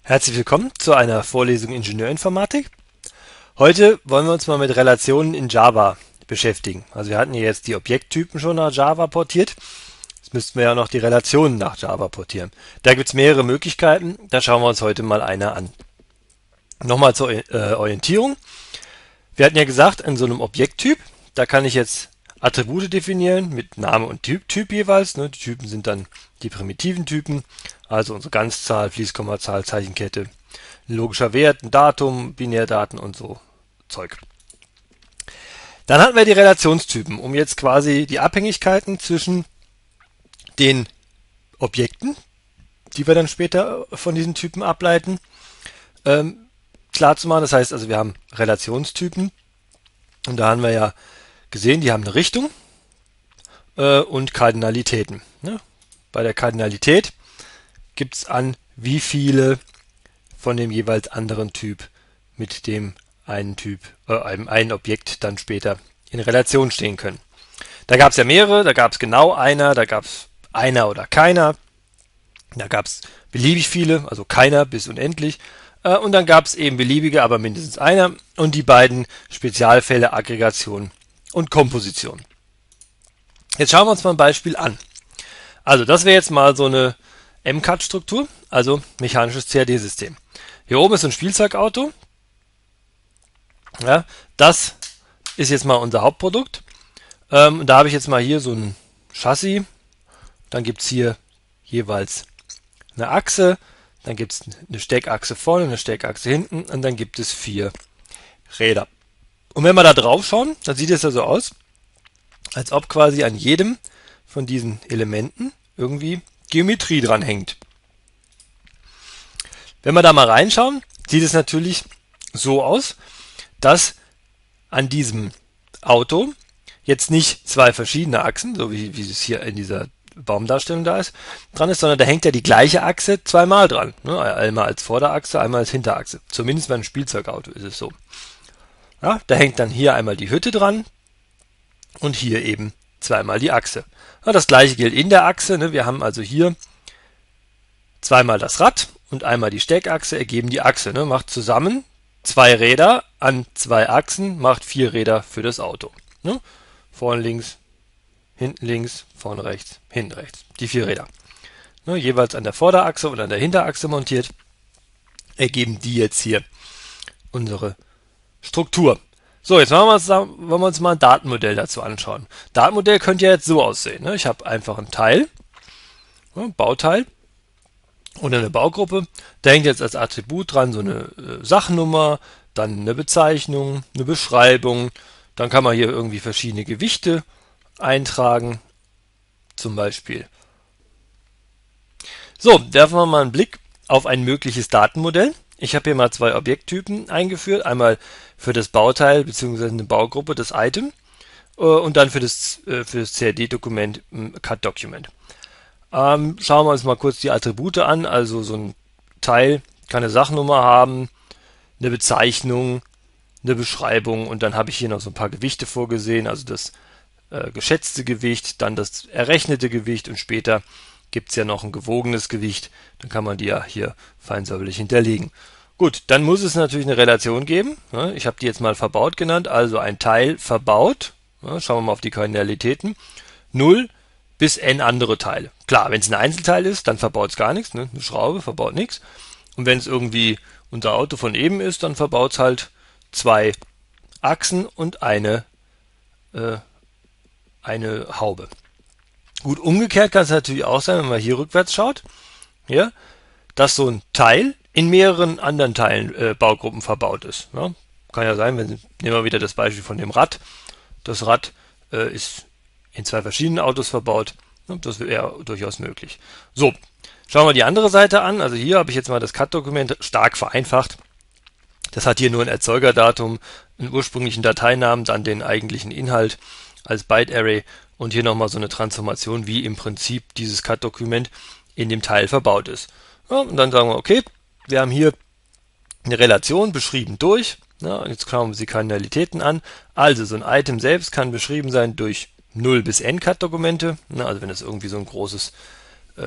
Herzlich willkommen zu einer Vorlesung Ingenieurinformatik. Heute wollen wir uns mal mit Relationen in Java beschäftigen. Also wir hatten ja jetzt die Objekttypen schon nach Java portiert. Jetzt müssten wir ja noch die Relationen nach Java portieren. Da gibt es mehrere Möglichkeiten. Da schauen wir uns heute mal eine an. Nochmal zur Orientierung. Wir hatten ja gesagt, in so einem Objekttyp, da kann ich jetzt Attribute definieren mit Name und Typ jeweils. Die Typen sind dann die primitiven Typen, also unsere Ganzzahl, Fließkommazahl, Zeichenkette, ein logischer Wert, ein Datum, Binärdaten und so Zeug. Dann hatten wir die Relationstypen, um jetzt quasi die Abhängigkeiten zwischen den Objekten, die wir dann später von diesen Typen ableiten, klar zu machen. Das heißt also, wir haben Relationstypen und da haben wir ja gesehen, die haben eine Richtung und Kardinalitäten. Bei der Kardinalität gibt es an, wie viele von dem jeweils anderen Typ mit dem einen Typ, einem Objekt dann später in Relation stehen können. Da gab es ja mehrere, da gab es genau einer, da gab es einer oder keiner, da gab es beliebig viele, also keiner bis unendlich, und dann gab es eben beliebige, aber mindestens einer, und die beiden Spezialfälle Aggregation und Komposition. Jetzt schauen wir uns mal ein Beispiel an. Also das wäre jetzt mal so eine MCAD-Struktur, also mechanisches CAD-System. Hier oben ist ein Spielzeugauto. Ja, das ist jetzt mal unser Hauptprodukt. Da habe ich jetzt mal hier so ein Chassis. Dann gibt es hier jeweils eine Achse. Dann gibt es eine Steckachse vorne, eine Steckachse hinten. Und dann gibt es 4 Räder. Und wenn wir da drauf schauen, dann sieht es ja so aus, als ob quasi an jedem von diesen Elementen irgendwie Geometrie dran hängt. Wenn wir da mal reinschauen, sieht es natürlich so aus, dass an diesem Auto jetzt nicht 2 verschiedene Achsen, so wie es hier in dieser Baumdarstellung da ist, dran ist, sondern da hängt ja die gleiche Achse zweimal dran. Einmal als Vorderachse, einmal als Hinterachse. Zumindest bei einem Spielzeugauto ist es so. Ja, da hängt dann hier einmal die Hütte dran und hier eben zweimal die Achse. Ja, das gleiche gilt in der Achse. Wir haben also hier zweimal das Rad und einmal die Steckachse ergeben die Achse. Macht zusammen 2 Räder an 2 Achsen, macht 4 Räder für das Auto. Vorne links, hinten links, vorne rechts, hinten rechts. Die 4 Räder. Jeweils an der Vorderachse und an der Hinterachse montiert, ergeben die jetzt hier unsere Struktur. So, jetzt wollen wir uns mal ein Datenmodell dazu anschauen. Datenmodell könnte ja jetzt so aussehen. Ich habe einfach ein Teil, ein Bauteil oder eine Baugruppe. Da hängt jetzt als Attribut dran so eine Sachnummer, dann eine Bezeichnung, eine Beschreibung. Dann kann man hier irgendwie verschiedene Gewichte eintragen, zum Beispiel. So, werfen wir mal einen Blick auf ein mögliches Datenmodell. Ich habe hier mal 2 Objekttypen eingeführt. Einmal für das Bauteil bzw. eine Baugruppe, das Item, und dann für das CAD-Dokument CAD-Document. Schauen wir uns mal kurz die Attribute an. Also so ein Teil kann eine Sachnummer haben, eine Bezeichnung, eine Beschreibung und dann habe ich hier noch so ein paar Gewichte vorgesehen. Also das geschätzte Gewicht, dann das errechnete Gewicht und später gibt es ja noch ein gewogenes Gewicht, dann kann man die ja hier feinsäuberlich hinterlegen. Gut, dann muss es natürlich eine Relation geben. Ich habe die jetzt mal verbaut genannt, also ein Teil verbaut. Schauen wir mal auf die Kardinalitäten. 0 bis n andere Teile. Klar, wenn es ein Einzelteil ist, dann verbaut es gar nichts. Eine Schraube verbaut nichts. Und wenn es irgendwie unser Auto von eben ist, dann verbaut es halt 2 Achsen und eine Haube. Gut, umgekehrt kann es natürlich auch sein, wenn man hier rückwärts schaut, ja, dass so ein Teil in mehreren anderen Teilen Baugruppen verbaut ist. Ja. Kann ja sein, nehmen wir wieder das Beispiel von dem Rad. Das Rad ist in 2 verschiedenen Autos verbaut. Ja, das wäre durchaus möglich. So, schauen wir die andere Seite an. Also hier habe ich jetzt mal das CAD-Dokument stark vereinfacht. Das hat hier nur ein Erzeugerdatum, einen ursprünglichen Dateinamen, dann den eigentlichen Inhalt als Byte-Array und hier nochmal so eine Transformation, wie im Prinzip dieses CAD-Dokument in dem Teil verbaut ist. Ja, und dann sagen wir, okay, wir haben hier eine Relation beschrieben durch. Ja, jetzt schauen wir uns die Kardinalitäten an. Also so ein Item selbst kann beschrieben sein durch 0 bis n CAD-Dokumente. Also wenn es irgendwie so ein großes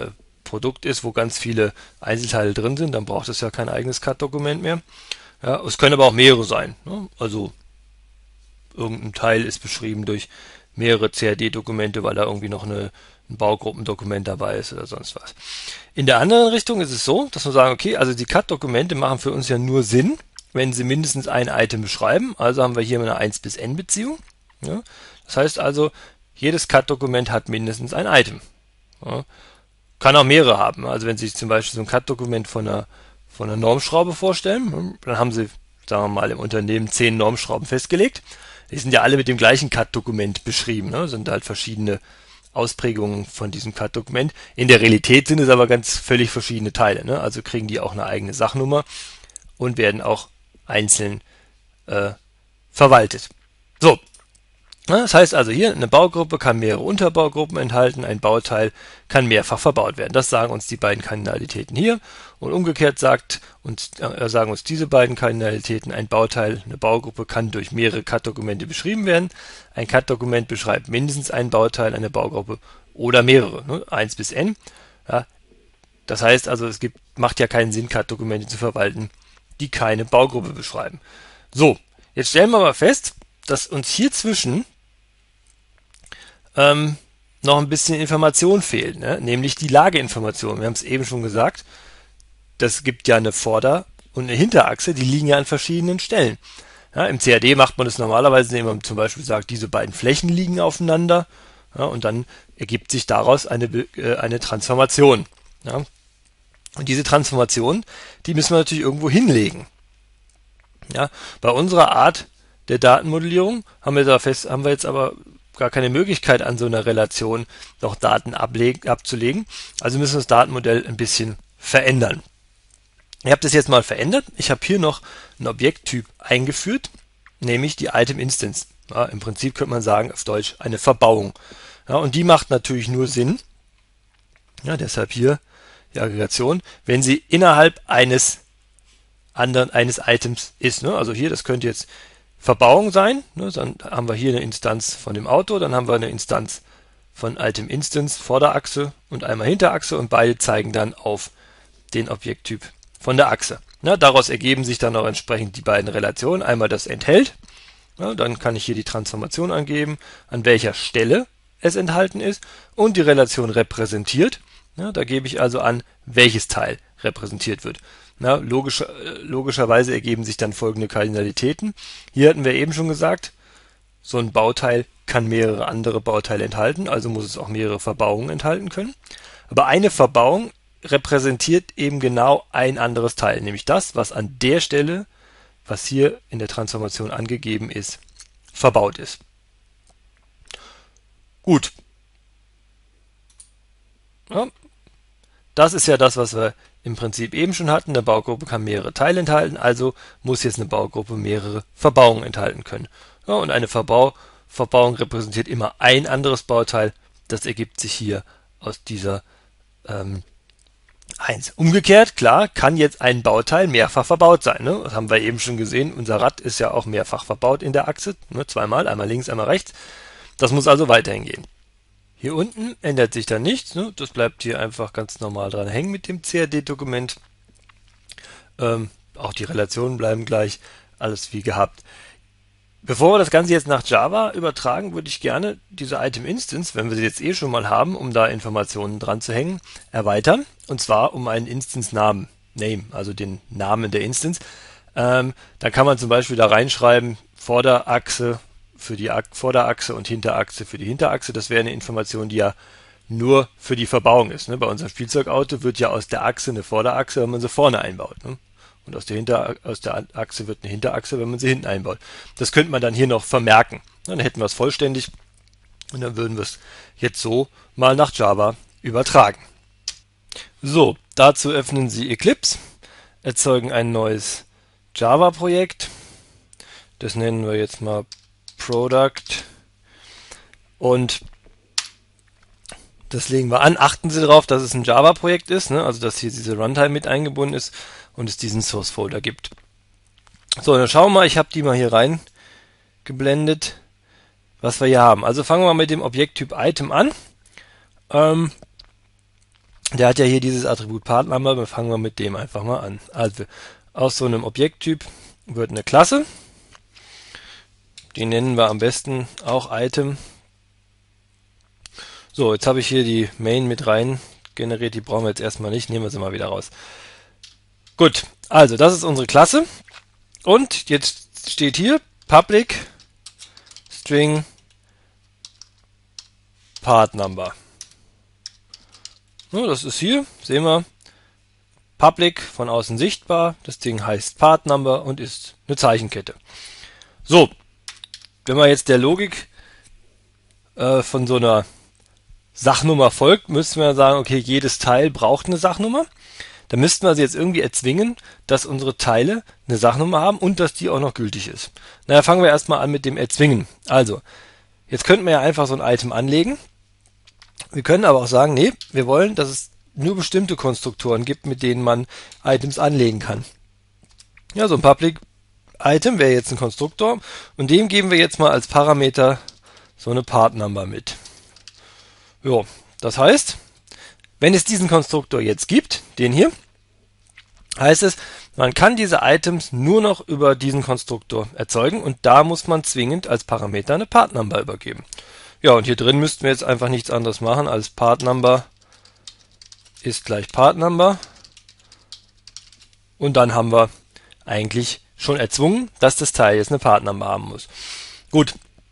Produkt ist, wo ganz viele Einzelteile drin sind, dann braucht es ja kein eigenes CAD-Dokument mehr. Ja, es können aber auch mehrere sein. Ne? Also irgendein Teil ist beschrieben durch mehrere CAD-Dokumente, weil da irgendwie noch ein Baugruppendokument dabei ist oder sonst was. In der anderen Richtung ist es so, dass wir sagen, okay, also die CAD-Dokumente machen für uns ja nur Sinn, wenn sie mindestens ein Item beschreiben. Also haben wir hier eine 1 bis n Beziehung. Ja? Das heißt also, jedes CAD-Dokument hat mindestens ein Item. Ja? Kann auch mehrere haben. Also wenn Sie sich zum Beispiel so ein CAD-Dokument von einer Normschraube vorstellen, dann haben Sie, sagen wir mal, im Unternehmen 10 Normschrauben festgelegt. Die sind ja alle mit dem gleichen CAD-Dokument beschrieben. Ne? Sind halt verschiedene Ausprägungen von diesem CAD-Dokument. In der Realität sind es aber ganz völlig verschiedene Teile. Ne? Also kriegen die auch eine eigene Sachnummer und werden auch einzeln verwaltet. So, das heißt also hier, eine Baugruppe kann mehrere Unterbaugruppen enthalten, ein Bauteil kann mehrfach verbaut werden. Das sagen uns die beiden Kardinalitäten hier. Und umgekehrt sagen uns diese beiden Kardinalitäten, ein Bauteil, eine Baugruppe kann durch mehrere CAD-Dokumente beschrieben werden. Ein CAD-Dokument beschreibt mindestens ein Bauteil, eine Baugruppe oder mehrere, ne? 1 bis n. Ja, das heißt also, macht ja keinen Sinn, CAD-Dokumente zu verwalten, die keine Baugruppe beschreiben. So, jetzt stellen wir mal fest, dass uns hier zwischen noch ein bisschen Information fehlt, ne? Nämlich die Lageinformation. Wir haben es eben schon gesagt, das gibt ja eine Vorder- und eine Hinterachse, die liegen ja an verschiedenen Stellen. Ja, im CAD macht man das normalerweise, indem man zum Beispiel sagt, diese beiden Flächen liegen aufeinander, ja, und dann ergibt sich daraus eine Transformation. Ja. Und diese Transformation, die müssen wir natürlich irgendwo hinlegen. Ja. Bei unserer Art der Datenmodellierung haben wir jetzt aber gar keine Möglichkeit, an so einer Relation noch Daten abzulegen. Also müssen wir das Datenmodell ein bisschen verändern. Ich habe das jetzt mal verändert. Ich habe hier noch einen Objekttyp eingeführt, nämlich die Item Instance. Ja, im Prinzip könnte man sagen, auf Deutsch eine Verbauung. Ja, und die macht natürlich nur Sinn, ja, deshalb hier die Aggregation, wenn sie innerhalb eines Items ist. Ne? Also hier, das könnte jetzt Verbauung sein, ne? Dann haben wir hier eine Instanz von dem Auto, dann haben wir eine Instanz von Item Instance Vorderachse und einmal Hinterachse und beide zeigen dann auf den Objekttyp von der Achse. Ja, daraus ergeben sich dann auch entsprechend die beiden Relationen. Einmal das enthält, ja, dann kann ich hier die Transformation angeben, an welcher Stelle es enthalten ist, und die Relation repräsentiert. Ja, da gebe ich also an, welches Teil repräsentiert wird. Na, logischerweise ergeben sich dann folgende Kardinalitäten. Hier hatten wir eben schon gesagt, so ein Bauteil kann mehrere andere Bauteile enthalten, also muss es auch mehrere Verbauungen enthalten können. Aber eine Verbauung repräsentiert eben genau ein anderes Teil, nämlich das, was an der Stelle, was hier in der Transformation angegeben ist, verbaut ist. Gut. Ja, das ist ja das, was wir im Prinzip eben schon hatten. Eine Baugruppe kann mehrere Teile enthalten, also muss jetzt eine Baugruppe mehrere Verbauungen enthalten können. Ja, und eine Verbauung repräsentiert immer ein anderes Bauteil. Das ergibt sich hier aus dieser 1. Umgekehrt, klar, kann jetzt ein Bauteil mehrfach verbaut sein. Ne? Das haben wir eben schon gesehen. Unser Rad ist ja auch mehrfach verbaut in der Achse. Ne? Zweimal, einmal links, einmal rechts. Das muss also weiterhin gehen. Hier unten ändert sich dann nichts. Ne? Das bleibt hier einfach ganz normal dran hängen mit dem CAD-Dokument. Auch die Relationen bleiben gleich. Alles wie gehabt. Bevor wir das Ganze jetzt nach Java übertragen, würde ich gerne diese Item Instance, wenn wir sie jetzt eh schon mal haben, um da Informationen dran zu hängen, erweitern. Und zwar um einen Instance-Namen, Name, also den Namen der Instance. Dann kann man zum Beispiel da reinschreiben, Vorderachse für die Vorderachse und Hinterachse für die Hinterachse. Das wäre eine Information, die ja nur für die Verbauung ist. Ne? Bei unserem Spielzeugauto wird ja aus der Achse eine Vorderachse, wenn man sie vorne einbaut. Ne? Und aus der Achse wird eine Hinterachse, wenn man sie hinten einbaut. Das könnte man dann hier noch vermerken. Dann hätten wir es vollständig und dann würden wir es jetzt so mal nach Java übertragen. So, dazu öffnen Sie Eclipse, erzeugen ein neues Java-Projekt. Das nennen wir jetzt mal Product und das legen wir an. Achten Sie darauf, dass es ein Java-Projekt ist, ne? Also dass hier diese Runtime mit eingebunden ist und es diesen Source-Folder gibt. So, dann schauen wir mal, ich habe die mal hier rein geblendet, was wir hier haben. Also fangen wir mal mit dem Objekttyp Item an. Der hat ja hier dieses Attribut PartNumber, wir fangen wir mit dem einfach mal an. Also aus so einem Objekttyp wird eine Klasse, die nennen wir am besten auch Item. So, jetzt habe ich hier die Main mit rein generiert, die brauchen wir jetzt erstmal nicht, nehmen wir sie mal wieder raus. Gut, also das ist unsere Klasse und jetzt steht hier Public String PartNumber. So, das ist hier, sehen wir, Public von außen sichtbar, das Ding heißt PartNumber und ist eine Zeichenkette. So, wenn man jetzt der Logik von so einer Sachnummer folgt, müssten wir sagen, okay, jedes Teil braucht eine Sachnummer. Dann müssten wir sie jetzt irgendwie erzwingen, dass unsere Teile eine Sachnummer haben und dass die auch noch gültig ist. Naja, fangen wir erstmal an mit dem Erzwingen. Also, jetzt könnten wir ja einfach so ein Item anlegen. Wir können aber auch sagen, nee, wir wollen, dass es nur bestimmte Konstruktoren gibt, mit denen man Items anlegen kann. Ja, so ein Public Item wäre jetzt ein Konstruktor und dem geben wir jetzt mal als Parameter so eine Part-Number mit. Jo, das heißt, wenn es diesen Konstruktor jetzt gibt, den hier, heißt es, man kann diese Items nur noch über diesen Konstruktor erzeugen und da muss man zwingend als Parameter eine Part-Number übergeben. Ja, und hier drin müssten wir jetzt einfach nichts anderes machen als Part-Number ist gleich Part-Number und dann haben wir eigentlich schon erzwungen, dass das Teil jetzt eine Part-Number haben muss. Gut.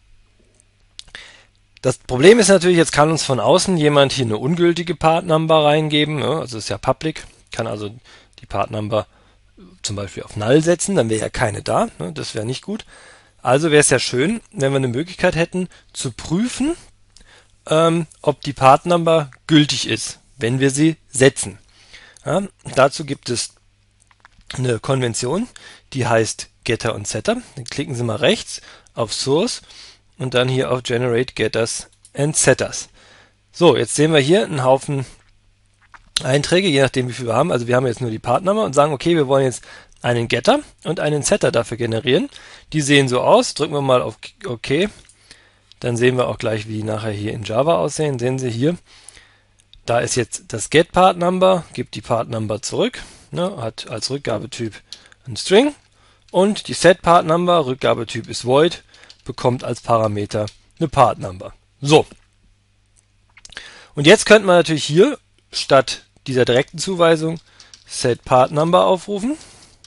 Das Problem ist natürlich, jetzt kann uns von außen jemand hier eine ungültige Part-Number reingeben, ja, also ist ja public, kann also die Part-Number zum Beispiel auf Null setzen, dann wäre ja keine da, ne, das wäre nicht gut. Also wäre es ja schön, wenn wir eine Möglichkeit hätten, zu prüfen, ob die Part-Number gültig ist, wenn wir sie setzen. Ja, dazu gibt es eine Konvention, die heißt Getter und Setter. Dann klicken Sie mal rechts auf Source und dann hier auf Generate Getters and Setters. So, jetzt sehen wir hier einen Haufen Einträge, je nachdem wie viel wir haben. Also wir haben jetzt nur die Part-Number und sagen, okay, wir wollen jetzt einen Getter und einen Setter dafür generieren. Die sehen so aus. Drücken wir mal auf OK. Dann sehen wir auch gleich, wie die nachher hier in Java aussehen. Sehen Sie hier, da ist jetzt das Get Part Number, gibt die Part Number zurück, ne, hat als Rückgabetyp ein String und die Set Part Number, Rückgabetyp ist Void, bekommt als Parameter eine Part Number. So. Und jetzt könnte man natürlich hier statt dieser direkten Zuweisung Set Part Number aufrufen.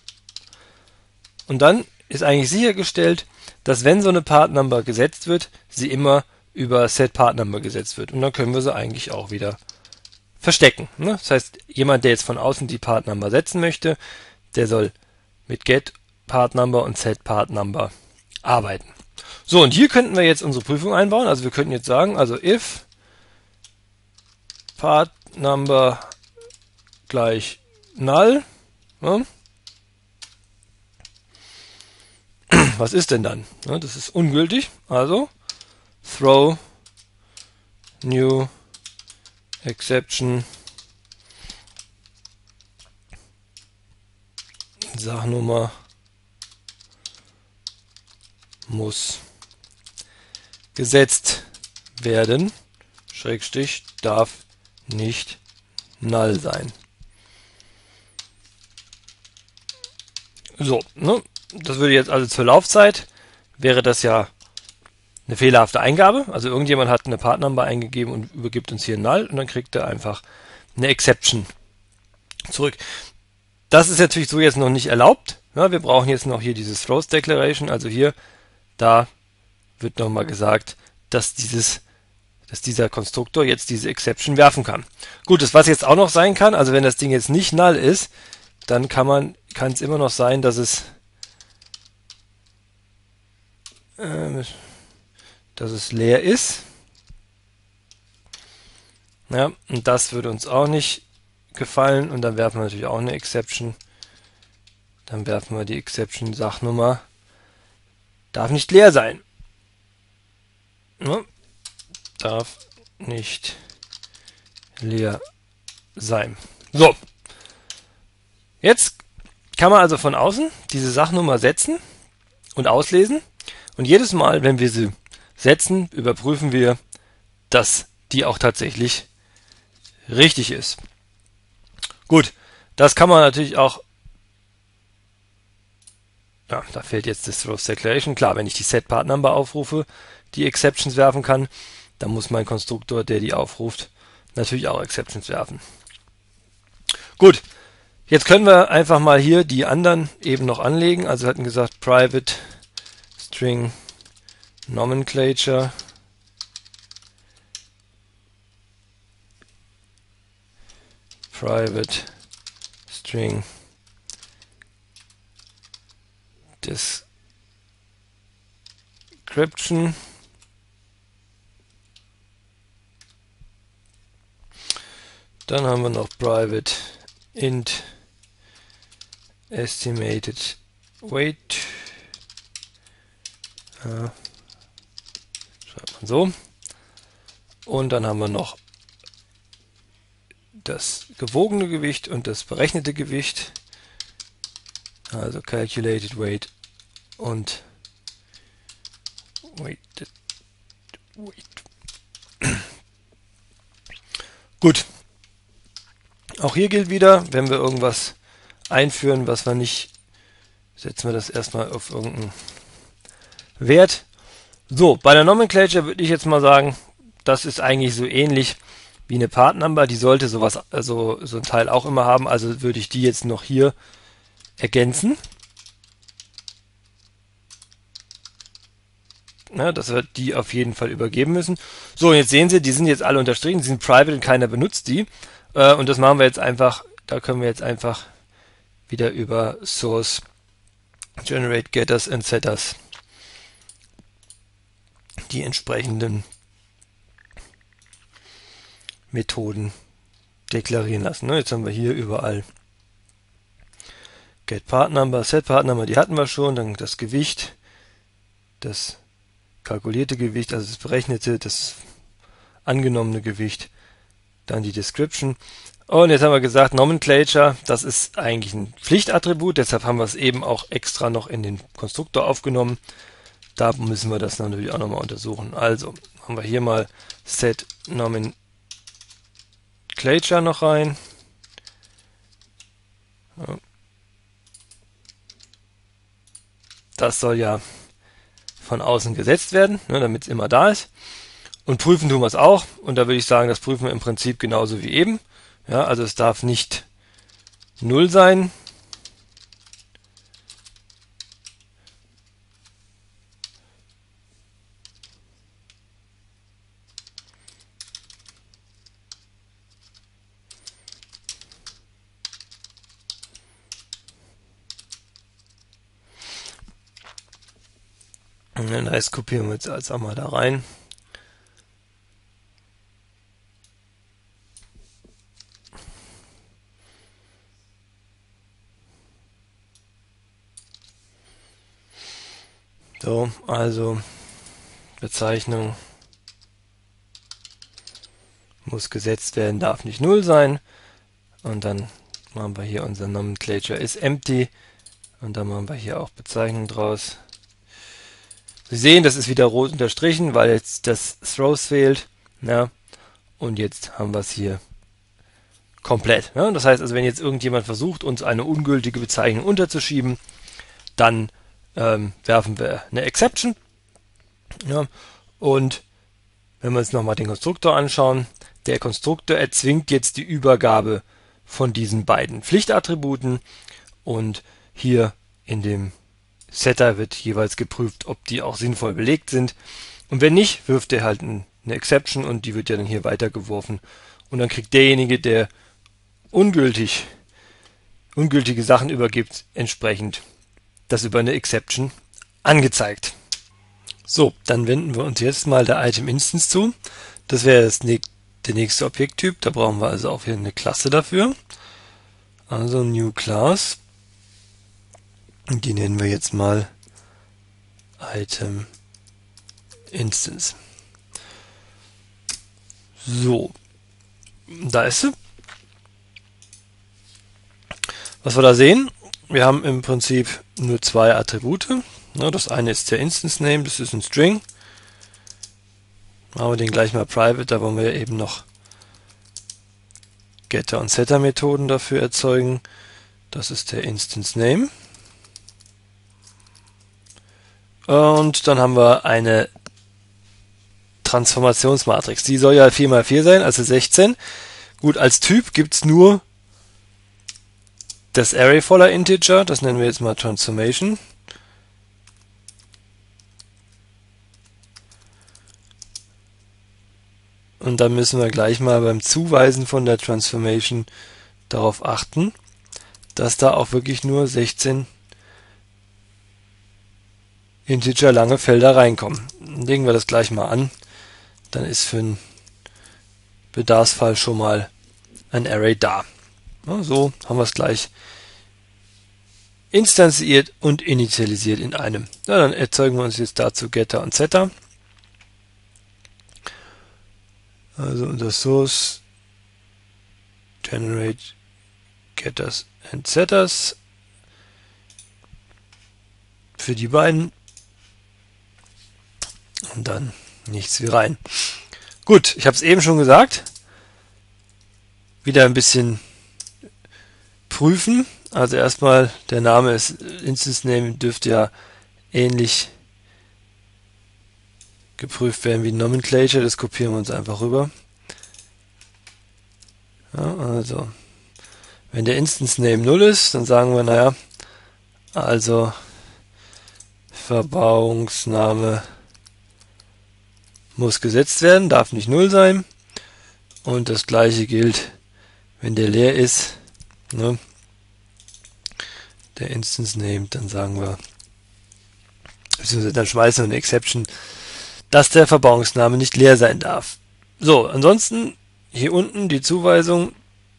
Und dann ist eigentlich sichergestellt, dass wenn so eine Part Number gesetzt wird, sie immer über Set Part Number gesetzt wird. Und dann können wir sie eigentlich auch wieder verstecken. Ne? Das heißt, jemand, der jetzt von außen die Part Number setzen möchte, der soll mit Get Part Number und Set Part Number arbeiten. So, und hier könnten wir jetzt unsere Prüfung einbauen. Also wir könnten jetzt sagen, also if Part Number gleich Null, ne? Was ist denn dann? Ne, das ist ungültig. Also throw new exception Sachnummer muss gesetzt werden, Schrägstrich darf nicht null sein. So, ne? Das würde jetzt also zur Laufzeit, wäre das ja eine fehlerhafte Eingabe. Also irgendjemand hat eine Part-Number eingegeben und übergibt uns hier null und dann kriegt er einfach eine Exception zurück. Das ist natürlich so jetzt noch nicht erlaubt. Ja, wir brauchen jetzt noch hier dieses Throws Declaration, also hier, da wird nochmal gesagt, dass dieser Konstruktor jetzt diese Exception werfen kann. Gut, das was jetzt auch noch sein kann, also wenn das Ding jetzt nicht null ist, dann kann es immer noch sein, dass es leer ist. Ja, und das würde uns auch nicht gefallen und dann werfen wir natürlich auch eine Exception. Dann werfen wir die Exception Sachnummer darf nicht leer sein. Ja, darf nicht leer sein. So. Jetzt kann man also von außen diese Sachnummer setzen und auslesen. Und jedes Mal, wenn wir sie setzen, überprüfen wir, dass die auch tatsächlich richtig ist. Gut, das kann man natürlich auch, ja, da fehlt jetzt das Throws Declaration. Klar, wenn ich die setPartNumber aufrufe, die Exceptions werfen kann, dann muss mein Konstruktor, der die aufruft, natürlich auch Exceptions werfen. Gut, jetzt können wir einfach mal hier die anderen eben noch anlegen. Also wir hatten gesagt, private string nomenclature private string description dann haben wir noch private int estimated weight, schreibt man so, und dann haben wir noch das gewogene Gewicht und das berechnete Gewicht, also calculated weight und weighted weight. Gut, auch hier gilt wieder, wenn wir irgendwas einführen, was wir nicht, setzen wir das erstmal auf irgendeinen Wert. So, bei der Nomenclature würde ich jetzt mal sagen, das ist eigentlich so ähnlich wie eine Part-Number, die sollte sowas, also so ein Teil auch immer haben, also würde ich die jetzt noch hier ergänzen. Ja, dass wir die auf jeden Fall übergeben müssen. So, jetzt sehen Sie, die sind jetzt alle unterstrichen, die sind private und keiner benutzt die. Und das machen wir jetzt einfach, da können wir jetzt einfach wieder über Source Generate Getters and Setters die entsprechenden Methoden deklarieren lassen. Jetzt haben wir hier überall getPartNumber, setPartNumber, die hatten wir schon, dann das Gewicht, das kalkulierte Gewicht, also das berechnete, das angenommene Gewicht, dann die Description. Und jetzt haben wir gesagt, Nomenclature, das ist eigentlich ein Pflichtattribut, deshalb haben wir es eben auch extra noch in den Konstruktor aufgenommen. Da müssen wir das natürlich auch nochmal untersuchen. Also haben wir hier mal set Nomenclature noch rein. Das soll ja von außen gesetzt werden, damit es immer da ist. Und prüfen tun wir es auch. Und da würde ich sagen, das prüfen wir im Prinzip genauso wie eben. Ja, also es darf nicht 0 sein. Und den Rest kopieren wir jetzt als einmal da rein. So, also Bezeichnung muss gesetzt werden, darf nicht 0 sein. Und dann machen wir hier unser Nomenclature is empty. Und dann machen wir hier auch Bezeichnung draus. Sie sehen, das ist wieder rot unterstrichen, weil jetzt das Throws fehlt. Ja, und jetzt haben wir es hier komplett. Ja, das heißt also, wenn jetzt irgendjemand versucht, uns eine ungültige Bezeichnung unterzuschieben, dann werfen wir eine Exception. Ja, und wenn wir uns nochmal den Konstruktor anschauen, der Konstruktor erzwingt jetzt die Übergabe von diesen beiden Pflichtattributen und hier in dem Setter wird jeweils geprüft, ob die auch sinnvoll belegt sind. Und wenn nicht, wirft er halt eine Exception und die wird ja dann hier weitergeworfen. Und dann kriegt derjenige, der ungültige Sachen übergibt, entsprechend das über eine Exception angezeigt. So, dann wenden wir uns jetzt mal der Item Instance zu. Das wäre der nächste Objekttyp. Da brauchen wir also auch hier eine Klasse dafür. Also New Class. Und die nennen wir jetzt mal Item Instance. So, da ist sie. Was wir da sehen, wir haben im Prinzip nur zwei Attribute. Das eine ist der Instance Name, das ist ein String. Machen wir den gleich mal private, da wollen wir eben noch Getter und Setter Methoden dafür erzeugen. Das ist der Instance Name. Und dann haben wir eine Transformationsmatrix. Die soll ja 4x4 sein, also 16. Gut, als Typ gibt es nur das Array voller Integer. Das nennen wir jetzt mal Transformation. Und dann müssen wir gleich mal beim Zuweisen von der Transformation darauf achten, dass da auch wirklich nur 16 Integer lange Felder reinkommen. Dann legen wir das gleich mal an. Dann ist für einen Bedarfsfall schon mal ein Array da. Ja, so haben wir es gleich instanziert und initialisiert in einem. Ja, dann erzeugen wir uns jetzt dazu Getter und Setter. Also unter Source generate Getters and Setters für die beiden und dann nichts wie rein. Gut, ich habe es eben schon gesagt. Wieder ein bisschen prüfen. Also erstmal, der Name ist Instance Name, dürfte ja ähnlich geprüft werden wie Nomenclature. Das kopieren wir uns einfach rüber. Ja, also, wenn der Instance Name 0 ist, dann sagen wir, naja, also Verbauungsname muss gesetzt werden, darf nicht 0 sein. Und das gleiche gilt, wenn der leer ist, ne, der Instance Name, dann sagen wir, beziehungsweise dann schmeißen wir eine Exception, dass der Verbauungsname nicht leer sein darf. So, ansonsten hier unten die Zuweisung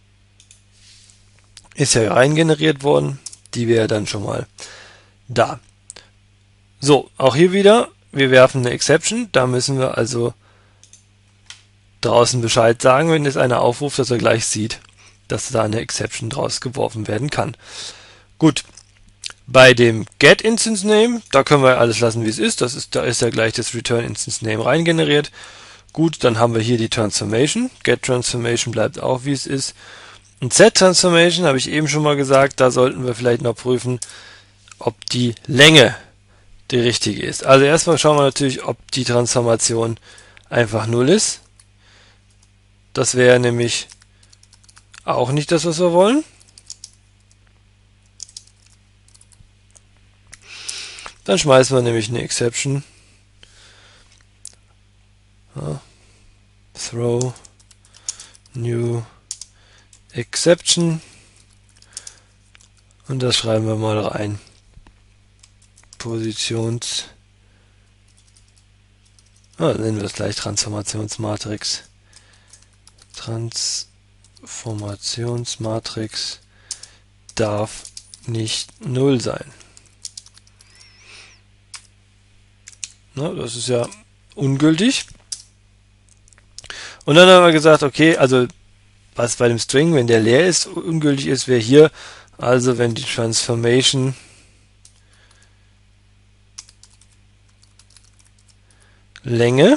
ist ja rein generiert worden, die wäre dann schon mal da. So, auch hier wieder, wir werfen eine Exception, da müssen wir also draußen Bescheid sagen, wenn jetzt einer aufruft, dass er gleich sieht, dass da eine Exception draus geworfen werden kann. Gut, bei dem Get Instance Name, da können wir alles lassen, wie es ist. Da ist ja gleich das Return Instance Name rein generiert. Gut, dann haben wir hier die Transformation. Get Transformation bleibt auch, wie es ist. Und Set Transformation, habe ich eben schon mal gesagt, da sollten wir vielleicht noch prüfen, ob die Länge die richtige ist. Also erstmal schauen wir natürlich, ob die Transformation einfach 0 ist. Das wäre nämlich auch nicht das, was wir wollen. Dann schmeißen wir nämlich eine Exception. Ja. Throw new exception. Und das schreiben wir mal rein. Nennen wir das gleich Transformationsmatrix. Transformationsmatrix darf nicht 0 sein. Na, das ist ja ungültig. Und dann haben wir gesagt, okay, also was bei dem String, wenn der leer ist, ungültig ist, wäre hier, also wenn die Transformation Länge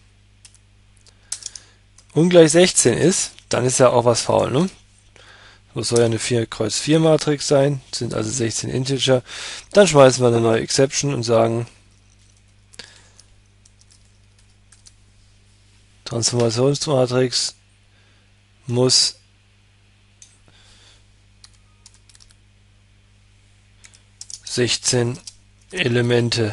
ungleich 16 ist, dann ist ja auch was faul, ne? Das soll ja eine 4x4 Matrix sein, sind also 16 Integer. Dann schmeißen wir eine neue Exception und sagen, Transformationsmatrix muss Elemente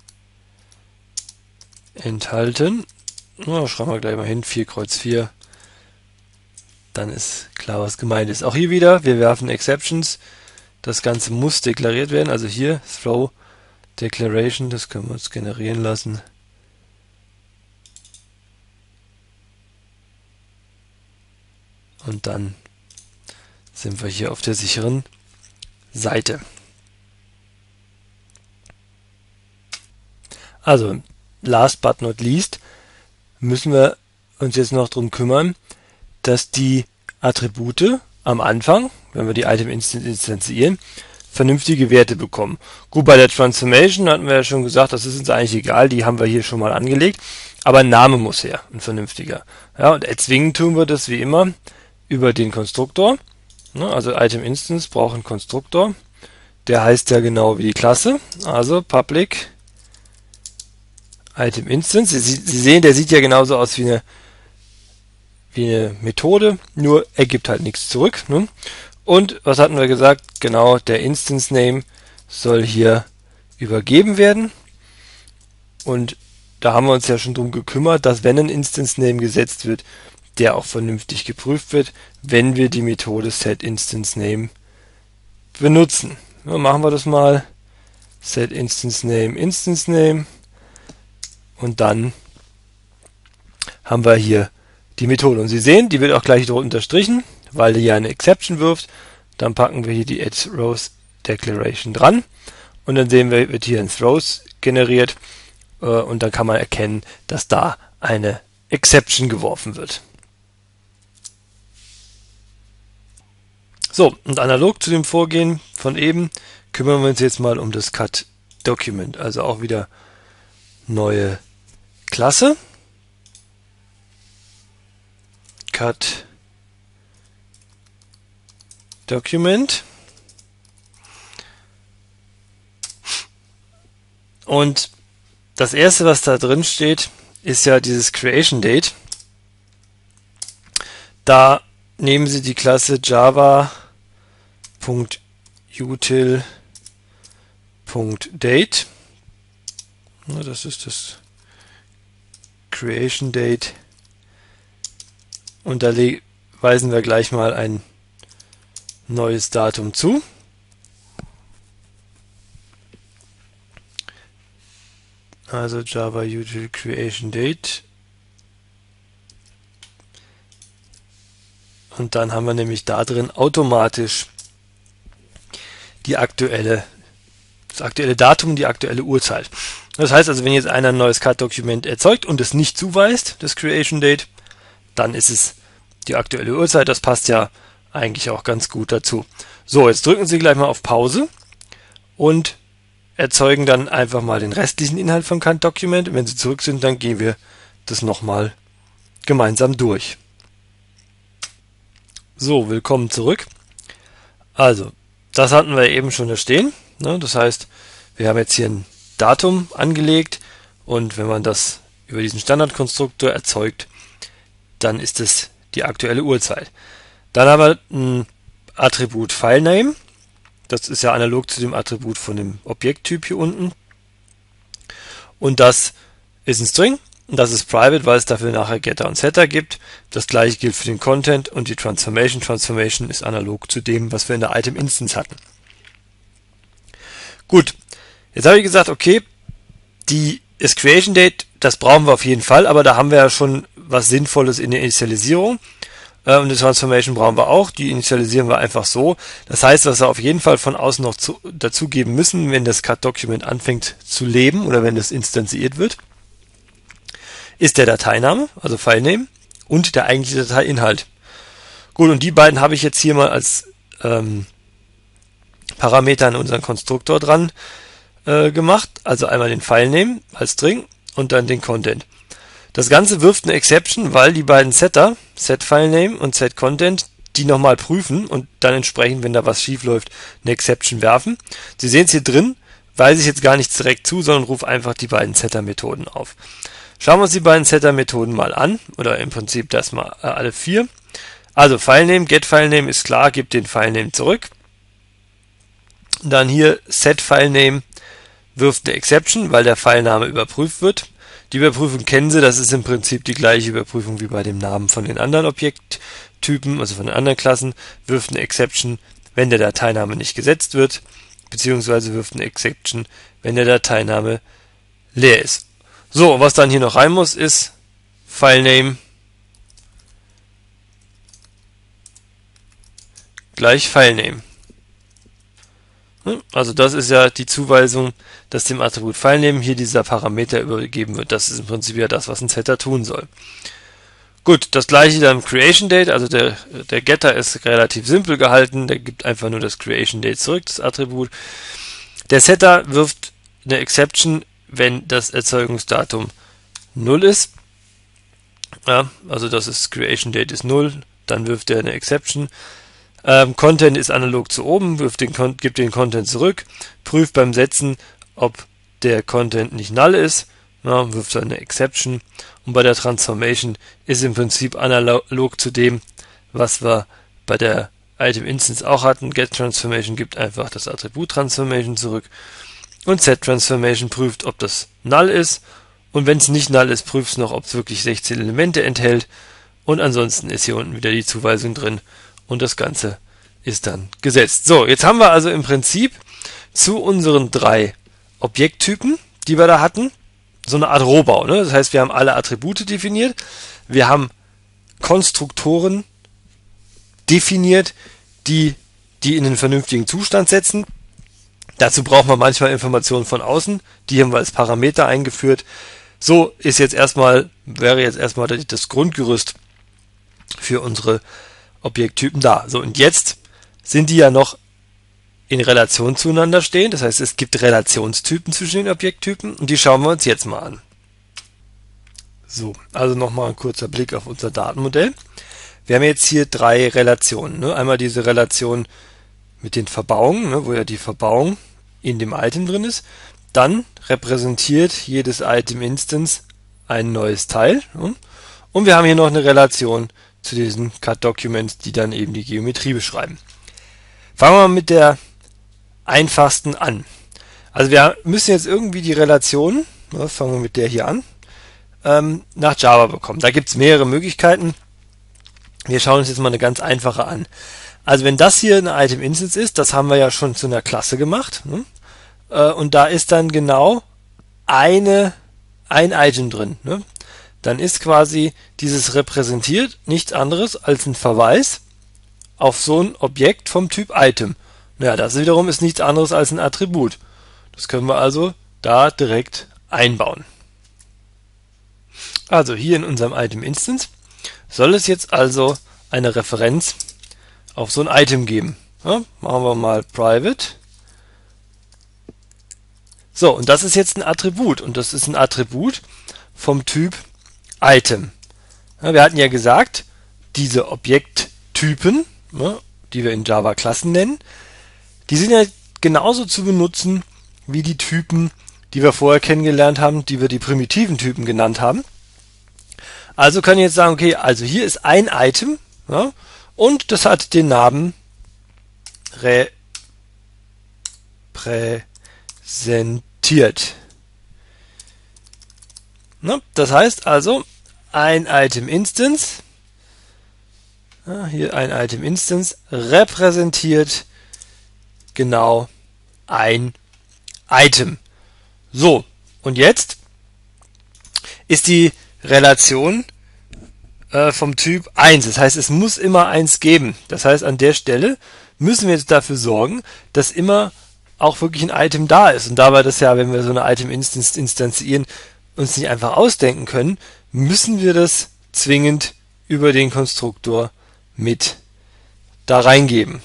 enthalten. Na, schreiben wir gleich mal hin, 4x4. Dann ist klar, was gemeint ist. Auch hier wieder, wir werfen Exceptions. Das Ganze muss deklariert werden. Also hier, throw declaration, das können wir uns generieren lassen. Und dann sind wir hier auf der sicheren Seite. Also, last but not least, müssen wir uns jetzt noch darum kümmern, dass die Attribute am Anfang, wenn wir die Item instanzieren, vernünftige Werte bekommen. Gut, bei der Transformation hatten wir ja schon gesagt, das ist uns eigentlich egal, die haben wir hier schon mal angelegt, aber ein Name muss her, ein vernünftiger. Ja, und erzwingen tun wir das wie immer über den Konstruktor. Also Item Instance braucht einen Konstruktor. Der heißt ja genau wie die Klasse. Also Public Item Instance. Sie sehen, der sieht ja genauso aus wie eine Methode, nur er gibt halt nichts zurück. Ne? Und was hatten wir gesagt? Genau, der Instance Name soll hier übergeben werden. Und da haben wir uns ja schon drum gekümmert, dass wenn ein Instance Name gesetzt wird, der auch vernünftig geprüft wird, wenn wir die Methode setInstanceName benutzen. Ja, machen wir das mal. setInstanceName Instance Name. Und dann haben wir hier die Methode. Und Sie sehen, die wird auch gleich rot unterstrichen, weil die ja eine Exception wirft. Dann packen wir hier die addThrows-Declaration dran. Und dann sehen wir, wird hier ein Throws generiert. Und dann kann man erkennen, dass da eine Exception geworfen wird. So, und analog zu dem Vorgehen von eben kümmern wir uns jetzt mal um das cut-Document. Also auch wieder neue Klasse. cut-Document. Und das erste, was da drin steht, ist ja dieses Creation Date. Da nehmen Sie die Klasse java.util.date. Das ist das Creation Date. Und da weisen wir gleich mal ein neues Datum zu. Also Java Util Creation Date. Und dann haben wir nämlich da drin automatisch das aktuelle Datum, die aktuelle Uhrzeit. Das heißt also, wenn jetzt einer ein neues cut-Dokument erzeugt und es nicht zuweist, das Creation Date, dann ist es die aktuelle Uhrzeit. Das passt ja eigentlich auch ganz gut dazu. So, jetzt drücken Sie gleich mal auf Pause und erzeugen dann einfach mal den restlichen Inhalt vom cut-Dokument. Wenn Sie zurück sind, dann gehen wir das nochmal gemeinsam durch. So, willkommen zurück. Also, das hatten wir eben schon da stehen. Ne? Das heißt, wir haben jetzt hier ein Datum angelegt und wenn man das über diesen Standardkonstruktor erzeugt, dann ist es die aktuelle Uhrzeit. Dann haben wir ein Attribut FileName. Das ist ja analog zu dem Attribut von dem Objekttyp hier unten. Und das ist ein String. Das ist private, weil es dafür nachher Getter und Setter gibt. Das gleiche gilt für den Content und die Transformation. Transformation ist analog zu dem, was wir in der Item Instance hatten. Gut, jetzt habe ich gesagt, okay, das Creation Date, das brauchen wir auf jeden Fall, aber da haben wir ja schon was Sinnvolles in der Initialisierung. Und die Transformation brauchen wir auch, die initialisieren wir einfach so. Das heißt, was wir auf jeden Fall von außen noch dazugeben müssen, wenn das cut-Document anfängt zu leben oder wenn das instanziert wird, ist der Dateiname, also FileName, und der eigentliche Dateiinhalt. Gut, und die beiden habe ich jetzt hier mal als Parameter an unseren Konstruktor dran gemacht. Also einmal den FileName als String und dann den Content. Das Ganze wirft eine Exception, weil die beiden Setter, setFileName und setContent, die nochmal prüfen und dann entsprechend, wenn da was schief läuft, eine Exception werfen. Sie sehen es hier drin, weise ich jetzt gar nichts direkt zu, sondern rufe einfach die beiden Setter-Methoden auf. Schauen wir uns die beiden Setter-Methoden mal an, oder im Prinzip das mal alle vier. Also FileName, getFileName ist klar, gibt den FileName zurück. Dann hier setFileName wirft eine Exception, weil der Filename überprüft wird. Die Überprüfung kennen Sie, das ist im Prinzip die gleiche Überprüfung wie bei dem Namen von den anderen Objekttypen, also von den anderen Klassen, wirft eine Exception, wenn der Dateiname nicht gesetzt wird, beziehungsweise wirft eine Exception, wenn der Dateiname leer ist. So, was dann hier noch rein muss, ist FileName gleich FileName. Also das ist ja die Zuweisung, dass dem Attribut FileName hier dieser Parameter übergeben wird. Das ist im Prinzip ja das, was ein Setter tun soll. Gut, das gleiche dann im Creation Date, also der Getter ist relativ simpel gehalten, der gibt einfach nur das Creation Date zurück, das Attribut. Der Setter wirft eine Exception, wenn das Erzeugungsdatum 0 ist. Ja, also das ist Creation Date ist 0, dann wirft er eine Exception. Content ist analog zu oben, gibt den Content zurück, prüft beim Setzen, ob der Content nicht null ist, wirft er eine Exception. Und bei der Transformation ist im Prinzip analog zu dem, was wir bei der Item Instance auch hatten. Get Transformation gibt einfach das Attribut Transformation zurück und Set Transformation prüft, ob das null ist. Und wenn es nicht null ist, prüft es noch, ob es wirklich 16 Elemente enthält. Und ansonsten ist hier unten wieder die Zuweisung drin. Und das Ganze ist dann gesetzt. So, jetzt haben wir also im Prinzip zu unseren 3 Objekttypen, die wir da hatten, so eine Art Rohbau. Ne? Das heißt, wir haben alle Attribute definiert. Wir haben Konstruktoren definiert, die in einen vernünftigen Zustand setzen. Dazu braucht man manchmal Informationen von außen. Die haben wir als Parameter eingeführt. So wäre jetzt erstmal das Grundgerüst für unsere Objekttypen da. So, und jetzt sind die ja noch in Relation zueinander stehen. Das heißt, es gibt Relationstypen zwischen den Objekttypen und die schauen wir uns jetzt mal an. So, also nochmal ein kurzer Blick auf unser Datenmodell. Wir haben jetzt hier 3 Relationen. Ne? Einmal diese Relation mit den Verbauungen, ne, wo ja die Verbauung in dem Item drin ist. Dann repräsentiert jedes Item Instance ein neues Teil. Ne? Und wir haben hier noch eine Relation zu diesen Cut-Documents, die dann eben die Geometrie beschreiben. Fangen wir mal mit der einfachsten an. Also wir müssen jetzt irgendwie die Relation, fangen wir mit der hier an, nach Java bekommen. Da gibt es mehrere Möglichkeiten. Wir schauen uns jetzt mal eine ganz einfache an. Also wenn das hier eine Item Instance ist, das haben wir ja schon zu einer Klasse gemacht, ne? Und da ist dann genau ein Item drin. Ne? Dann ist quasi dieses repräsentiert nichts anderes als ein Verweis auf so ein Objekt vom Typ Item. Naja, das wiederum ist nichts anderes als ein Attribut. Das können wir also da direkt einbauen. Also hier in unserem Item Instance soll es jetzt also eine Referenz auf so ein Item geben. Ja, machen wir mal private. So, und das ist jetzt ein Attribut. Und das ist ein Attribut vom Typ Item. Ja, wir hatten ja gesagt, diese Objekttypen, ja, die wir in Java Klassen nennen, die sind ja genauso zu benutzen wie die Typen, die wir vorher kennengelernt haben, die wir die primitiven Typen genannt haben. Also kann ich jetzt sagen, okay, also hier ist ein Item, ja, und das hat den Namen repräsentiert. Ne? Das heißt also, ein Item Instance, ja, hier ein Item Instance repräsentiert genau ein Item. So, und jetzt ist die Relation vom Typ 1. Das heißt, es muss immer 1 geben. Das heißt, an der Stelle müssen wir jetzt dafür sorgen, dass immer auch wirklich ein Item da ist. Und dabei das ja, wenn wir so eine Item Instance instanzieren, uns nicht einfach ausdenken können, müssen wir das zwingend über den Konstruktor mit da reingeben.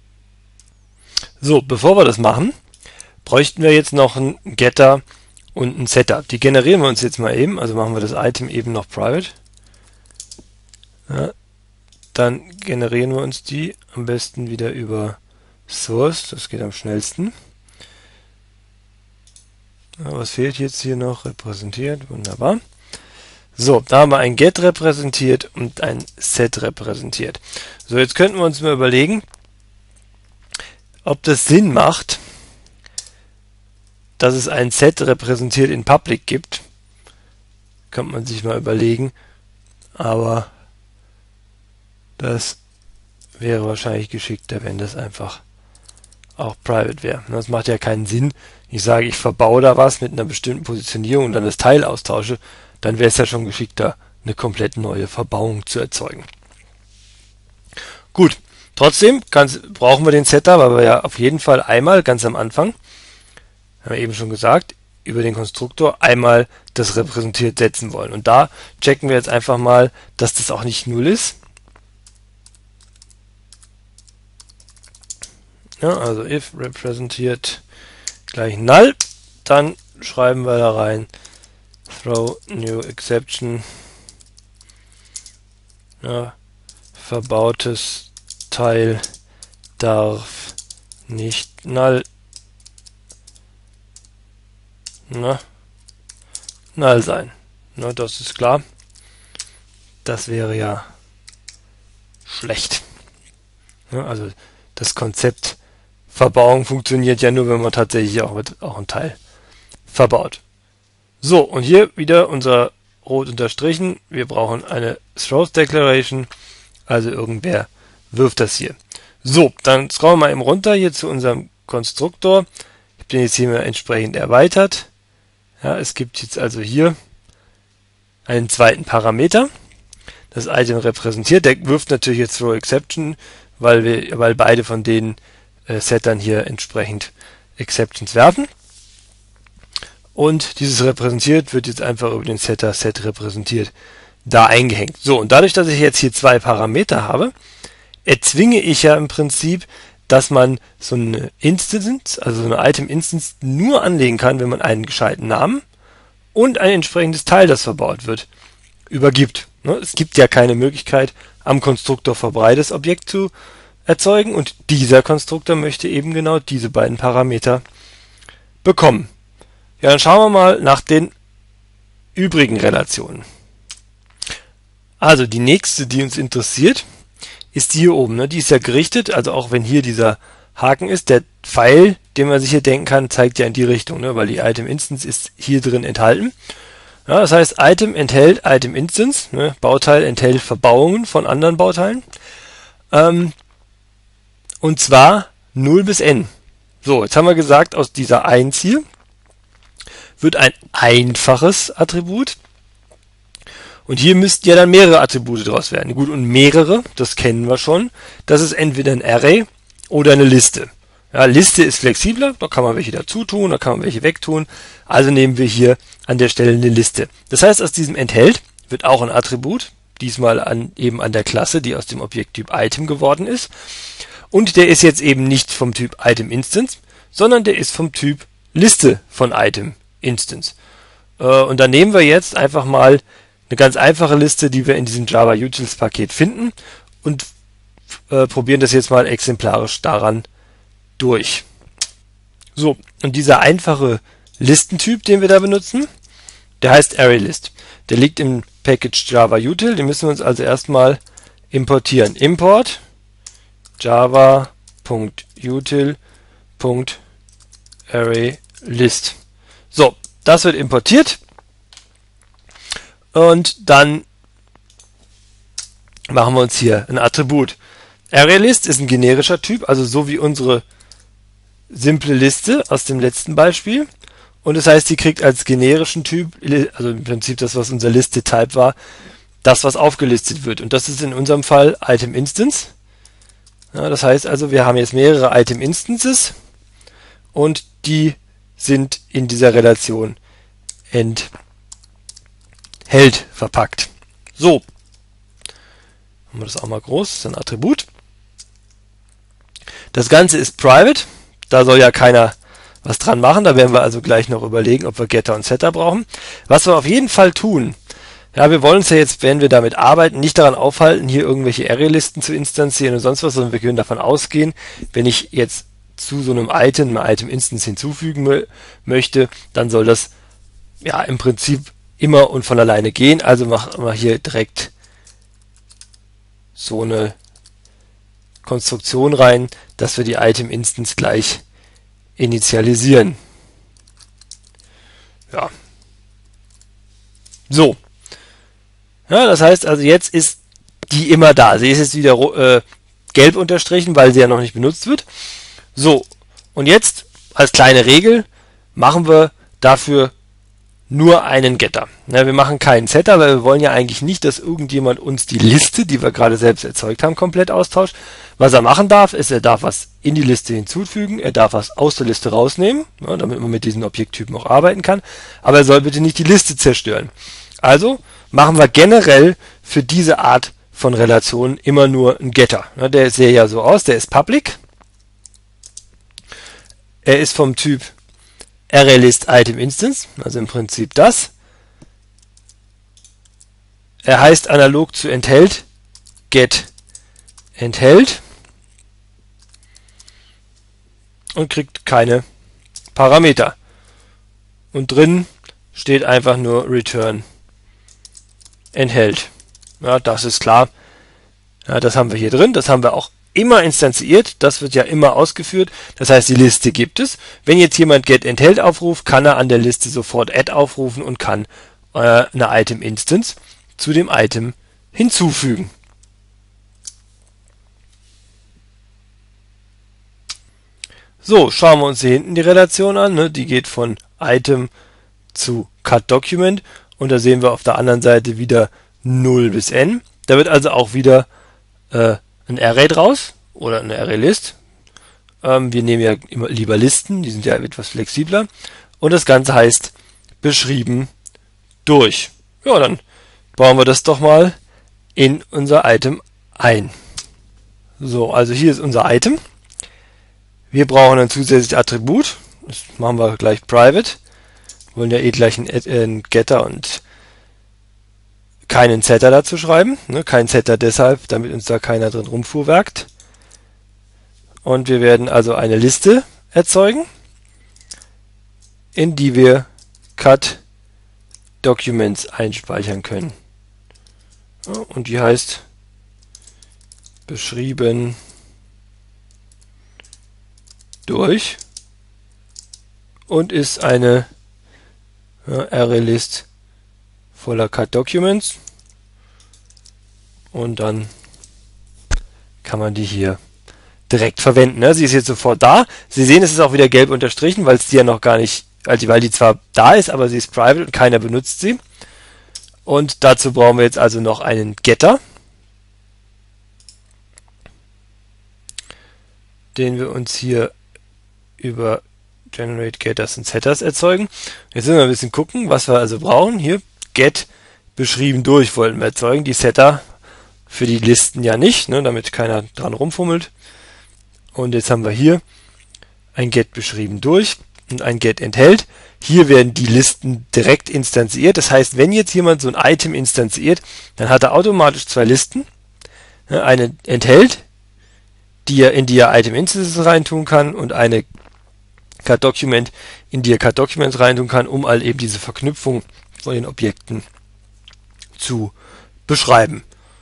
So, bevor wir das machen, bräuchten wir jetzt noch einen Getter und einen Setter. Die generieren wir uns jetzt mal eben. Also machen wir das Item eben noch private. Ja, dann generieren wir uns die am besten wieder über Source. Das geht am schnellsten. Ja, was fehlt jetzt hier noch? Repräsentiert. Wunderbar. So, da haben wir ein Get repräsentiert und ein Set repräsentiert. So, jetzt könnten wir uns mal überlegen, ob das Sinn macht, dass es ein Set repräsentiert in Public gibt. Kann man sich mal überlegen, aber das wäre wahrscheinlich geschickter, wenn das einfach auch private wäre. Das macht ja keinen Sinn. Ich sage, ich verbaue da was mit einer bestimmten Positionierung und dann das Teil austausche, dann wäre es ja schon geschickter, eine komplett neue Verbauung zu erzeugen. Gut, trotzdem brauchen wir den Setter, weil wir ja auf jeden Fall einmal ganz am Anfang, haben wir eben schon gesagt, über den Konstruktor einmal das repräsentiert setzen wollen. Und da checken wir jetzt einfach mal, dass das auch nicht 0 ist. Ja, also if repräsentiert gleich null, dann schreiben wir da rein throw new exception, ja, verbautes Teil darf nicht null sein. Na, das ist klar. Das wäre ja schlecht. Ja, also das Konzept Verbauung funktioniert ja nur, wenn man tatsächlich auch ein Teil verbaut. So, und hier wieder unser rot unterstrichen. Wir brauchen eine Throws Declaration, also irgendwer wirft das hier. So, dann scrollen wir mal eben runter hier zu unserem Konstruktor. Ich habe den jetzt hier mal entsprechend erweitert. Ja, es gibt jetzt also hier einen zweiten Parameter, das Item repräsentiert. Der wirft natürlich jetzt Throw Exception, weil beide von den Settern hier entsprechend Exceptions werfen. Und dieses repräsentiert wird jetzt einfach über den Setter Set repräsentiert da eingehängt. So, und dadurch, dass ich jetzt hier zwei Parameter habe, erzwinge ich ja im Prinzip, dass man so eine Instance, also so eine Item-Instance nur anlegen kann, wenn man einen gescheiten Namen und ein entsprechendes Teil, das verbaut wird, übergibt. Es gibt ja keine Möglichkeit, am Konstruktor vorbei das Objekt zu erzeugen, und dieser Konstruktor möchte eben genau diese beiden Parameter bekommen. Ja, dann schauen wir mal nach den übrigen Relationen. Also die nächste, die uns interessiert, ist die hier oben. Die ist ja gerichtet, also auch wenn hier dieser Haken ist, der Pfeil, den man sich hier denken kann, zeigt ja in die Richtung, weil die Item Instance ist hier drin enthalten. Ja, das heißt, Item enthält Item Instance, Bauteil enthält Verbauungen von anderen Bauteilen. Und zwar 0 bis n. So, jetzt haben wir gesagt, aus dieser 1 hier wird ein einfaches Attribut. Und hier müssten ja dann mehrere Attribute draus werden. Gut, und mehrere, das kennen wir schon. Das ist entweder ein Array oder eine Liste. Ja, Liste ist flexibler, da kann man welche dazu tun, da kann man welche wegtun. Also nehmen wir hier an der Stelle eine Liste. Das heißt, aus diesem enthält wird auch ein Attribut, diesmal eben an der Klasse, die aus dem Objekttyp Item geworden ist. Und der ist jetzt eben nicht vom Typ Item Instance, sondern der ist vom Typ Liste von Item Instance. Und dann nehmen wir jetzt einfach mal eine ganz einfache Liste, die wir in diesem Java Utils Paket finden, und probieren das jetzt mal exemplarisch daran durch. So, und dieser einfache Listentyp, den wir da benutzen, der heißt ArrayList. Der liegt im Package Java Util, den müssen wir uns also erstmal importieren. Import java.util.ArrayList. So, das wird importiert. Und dann machen wir uns hier ein Attribut. ArrayList ist ein generischer Typ, also so wie unsere simple Liste aus dem letzten Beispiel. Und das heißt, die kriegt als generischen Typ, also im Prinzip das, was unser Liste-Type war, das, was aufgelistet wird. Und das ist in unserem Fall Item Instance. Ja, das heißt also, wir haben jetzt mehrere Item Instances und die sind in dieser Relation enthält verpackt. So, haben wir das auch mal groß, das ist ein Attribut. Das Ganze ist private, da soll ja keiner was dran machen, da werden wir also gleich noch überlegen, ob wir Getter und Setter brauchen. Was wir auf jeden Fall tun, ja, wir wollen uns ja jetzt, wenn wir damit arbeiten, nicht daran aufhalten, hier irgendwelche Array-Listen zu instanzieren und sonst was, sondern wir können davon ausgehen, wenn ich jetzt zu so einem Item eine Item-Instance hinzufügen möchte, dann soll das ja im Prinzip immer und von alleine gehen. Also machen wir hier direkt so eine Konstruktion rein, dass wir die Item-Instance gleich initialisieren. Ja. So. Ja, das heißt also, jetzt ist die immer da. Sie ist jetzt wieder gelb unterstrichen, weil sie ja noch nicht benutzt wird. So. Und jetzt, als kleine Regel, machen wir dafür nur einen Getter. Ja, wir machen keinen Setter, weil wir wollen ja eigentlich nicht, dass irgendjemand uns die Liste, die wir gerade selbst erzeugt haben, komplett austauscht. Was er machen darf, ist, er darf was in die Liste hinzufügen, er darf was aus der Liste rausnehmen, ja, damit man mit diesen Objekttypen auch arbeiten kann, aber er soll bitte nicht die Liste zerstören. Also machen wir generell für diese Art von Relationen immer nur einen Getter. Ja, der sähe ja so aus, der ist public, er ist vom Typ ArrayList Item Instance, also im Prinzip das. Er heißt analog zu enthält get enthält und kriegt keine Parameter. Und drin steht einfach nur return enthält. Ja, das ist klar. Ja, das haben wir hier drin. Das haben wir auch immer instanziert. Das wird ja immer ausgeführt. Das heißt, die Liste gibt es. Wenn jetzt jemand get enthält aufruft, kann er an der Liste sofort add aufrufen und kann eine Item Instance zu dem Item hinzufügen. So, schauen wir uns hier hinten die Relation an. Ne? Die geht von Item zu cut_document und da sehen wir auf der anderen Seite wieder 0 bis n. Da wird also auch wieder ein Array draus oder eine Array-List. Wir nehmen ja immer lieber Listen, die sind ja etwas flexibler. Und das Ganze heißt beschrieben durch. Ja, dann bauen wir das doch mal in unser Item ein. So, also hier ist unser Item. Wir brauchen ein zusätzliches Attribut. Das machen wir gleich private. Wir wollen ja eh gleich einen Getter und keinen Setter dazu schreiben. Ne, kein Setter deshalb, damit uns da keiner drin rumfuhrwerkt. Und wir werden also eine Liste erzeugen, in die wir cut Documents einspeichern können. Ja, und die heißt beschrieben durch und ist eine Array-List voller cut Documents. Und dann kann man die hier direkt verwenden. Ne? Sie ist jetzt sofort da. Sie sehen, es ist auch wieder gelb unterstrichen, weil es die ja noch gar nicht, weil die zwar da ist, aber sie ist private und keiner benutzt sie. Und dazu brauchen wir jetzt also noch einen Getter, den wir uns hier über Generate Getters und Setters erzeugen. Jetzt müssen wir ein bisschen gucken, was wir also brauchen. Hier get beschrieben durch wollten wir erzeugen. Die Setter für die Listen ja nicht, ne, damit keiner dran rumfummelt. Und jetzt haben wir hier ein get beschrieben durch und ein get enthält. Hier werden die Listen direkt instanziert. Das heißt, wenn jetzt jemand so ein Item instanziert, dann hat er automatisch zwei Listen. Eine enthält, in die er Item Instances reintun kann, und eine cut Document, in die er cut Documents reintun kann, um halt eben diese Verknüpfung von den Objekten zu beschreiben.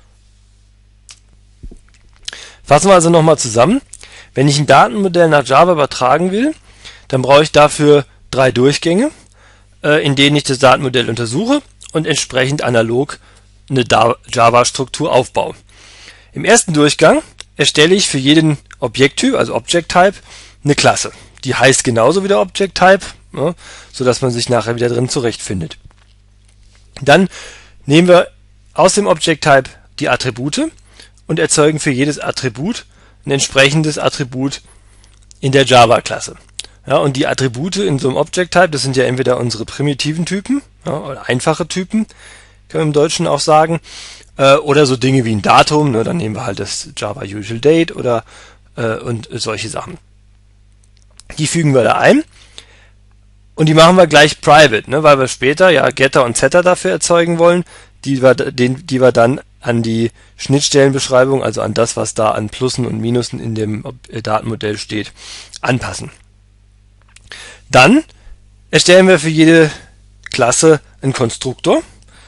Fassen wir also nochmal zusammen. Wenn ich ein Datenmodell nach Java übertragen will, dann brauche ich dafür 3 Durchgänge, in denen ich das Datenmodell untersuche und entsprechend analog eine Java-Struktur aufbaue. Im ersten Durchgang erstelle ich für jeden Objekttyp, also Object Type, eine Klasse. Die heißt genauso wie der Object Type, ne, sodass man sich nachher wieder drin zurechtfindet. Dann nehmen wir aus dem Object Type die Attribute und erzeugen für jedes Attribut ein entsprechendes Attribut in der Java-Klasse. Ja, und die Attribute in so einem Object Type, das sind ja entweder unsere primitiven Typen, ja, oder einfache Typen, können wir im Deutschen auch sagen, oder so Dinge wie ein Datum, ne, dann nehmen wir halt das Java Usual Date oder und solche Sachen. Die fügen wir da ein und die machen wir gleich private, ne, weil wir später ja Getter und Setter dafür erzeugen wollen, die wir dann an die Schnittstellenbeschreibung, also an das, was da an Plussen und Minusen in dem Datenmodell steht, anpassen. Dann erstellen wir für jede Klasse einen Konstruktor,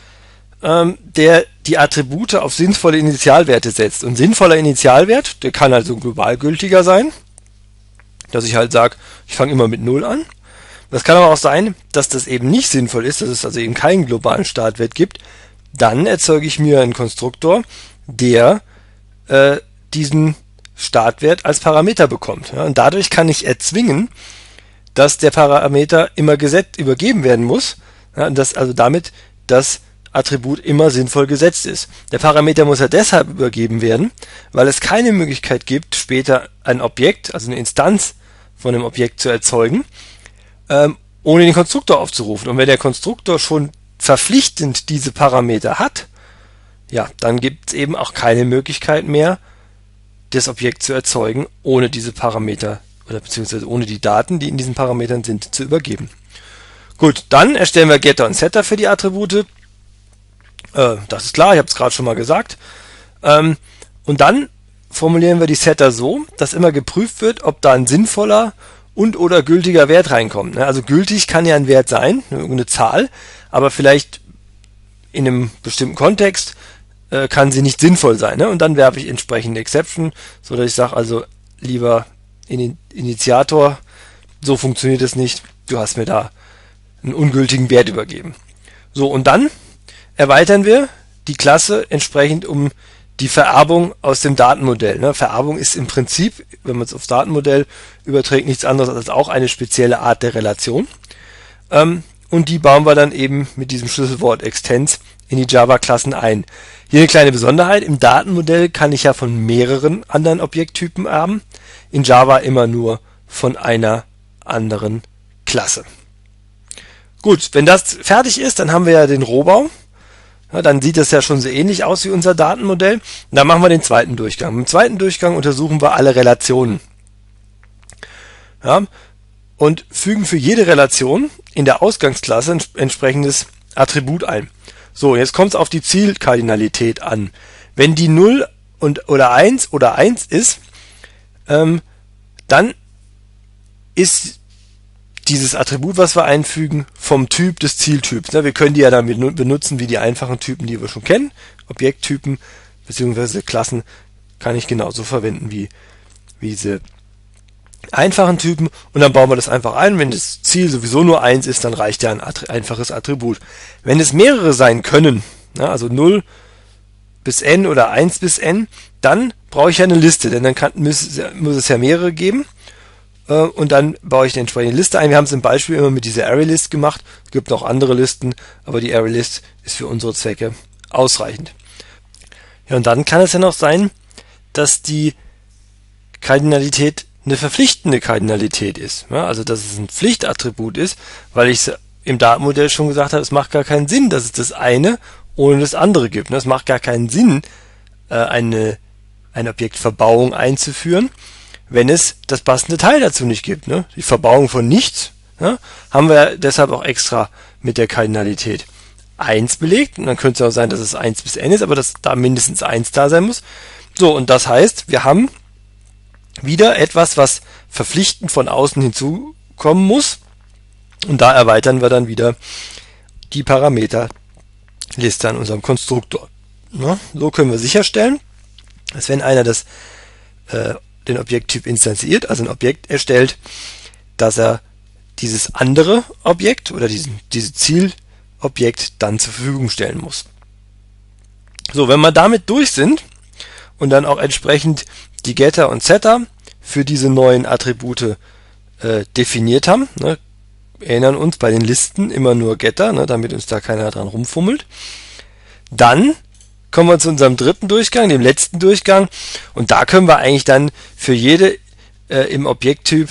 der die Attribute auf sinnvolle Initialwerte setzt. Und sinnvoller Initialwert, der kann also global gültiger sein, dass ich halt sage, ich fange immer mit 0 an. Das kann aber auch sein, dass das eben nicht sinnvoll ist, dass es also eben keinen globalen Startwert gibt. Dann erzeuge ich mir einen Konstruktor, der diesen Startwert als Parameter bekommt. Ja, und dadurch kann ich erzwingen, dass der Parameter immer übergeben werden muss, ja, und dass also damit das Attribut immer sinnvoll gesetzt ist. Der Parameter muss ja deshalb übergeben werden, weil es keine Möglichkeit gibt, später ein Objekt, also eine Instanz von einem Objekt zu erzeugen, ohne den Konstruktor aufzurufen. Und wenn der Konstruktor schon verpflichtend diese Parameter hat, ja, dann gibt es eben auch keine Möglichkeit mehr, das Objekt zu erzeugen, ohne diese Parameter oder beziehungsweise ohne die Daten, die in diesen Parametern sind, zu übergeben. Gut, dann erstellen wir Getter und Setter für die Attribute. Das ist klar, ich habe es gerade schon mal gesagt. Und dann formulieren wir die Setter so, dass immer geprüft wird, ob da ein sinnvoller und oder gültiger Wert reinkommt. Also gültig kann ja ein Wert sein, eine Zahl, aber vielleicht in einem bestimmten Kontext kann sie nicht sinnvoll sein. Und dann werfe ich entsprechende Exception, so dass ich sage, also lieber Initiator, so funktioniert es nicht, du hast mir da einen ungültigen Wert übergeben. So, und dann erweitern wir die Klasse entsprechend um die Vererbung aus dem Datenmodell. Vererbung ist im Prinzip, wenn man es aufs Datenmodell überträgt, nichts anderes als auch eine spezielle Art der Relation. Und die bauen wir dann eben mit diesem Schlüsselwort Extends in die Java-Klassen ein. Hier eine kleine Besonderheit, im Datenmodell kann ich ja von mehreren anderen Objekttypen erben, in Java immer nur von einer anderen Klasse. Gut, wenn das fertig ist, dann haben wir ja den Rohbau. Ja, dann sieht das ja schon so ähnlich aus wie unser Datenmodell. Und dann machen wir den zweiten Durchgang. Im zweiten Durchgang untersuchen wir alle Relationen. Ja, und fügen für jede Relation in der Ausgangsklasse ein entsprechendes Attribut ein. So, jetzt kommt es auf die Zielkardinalität an. Wenn die 0 oder 1 ist, dann ist dieses Attribut, was wir einfügen, vom Typ des Zieltyps. Wir können die ja dann benutzen wie die einfachen Typen, die wir schon kennen. Objekttypen bzw. Klassen kann ich genauso verwenden wie diese einfachen Typen. Und dann bauen wir das einfach ein. Wenn das Ziel sowieso nur 1 ist, dann reicht ja ein einfaches Attribut. Wenn es mehrere sein können, also 0 bis n oder 1 bis n, dann brauche ich ja eine Liste, denn dann muss es ja mehrere geben. Und dann baue ich eine entsprechende Liste ein. Wir haben es im Beispiel immer mit dieser ArrayList gemacht. Es gibt noch andere Listen, aber die ArrayList ist für unsere Zwecke ausreichend. Ja, und dann kann es ja noch sein, dass die Kardinalität eine verpflichtende Kardinalität ist. Ja, also dass es ein Pflichtattribut ist, weil ich im Datenmodell schon gesagt habe, es macht gar keinen Sinn, dass es das eine ohne das andere gibt. Es macht gar keinen Sinn, eine Objektverbauung einzuführen, wenn es das passende Teil dazu nicht gibt. Die Verbauung von nichts haben wir deshalb auch extra mit der Kardinalität 1 belegt. Und dann könnte es auch sein, dass es 1 bis n ist, aber dass da mindestens 1 da sein muss. So, und das heißt, wir haben wieder etwas, was verpflichtend von außen hinzukommen muss. Und da erweitern wir dann wieder die Parameterliste an unserem Konstruktor. So können wir sicherstellen, dass wenn einer den Objekttyp instanziert, also ein Objekt erstellt, dass er dieses andere Objekt oder dieses Zielobjekt dann zur Verfügung stellen muss. So, wenn wir damit durch sind und dann auch entsprechend die Getter und Setter für diese neuen Attribute definiert haben, erinnern uns bei den Listen immer nur Getter, damit uns da keiner dran rumfummelt, dann kommen wir zu unserem dritten Durchgang, dem letzten Durchgang, und da können wir eigentlich dann für jede im Objekttyp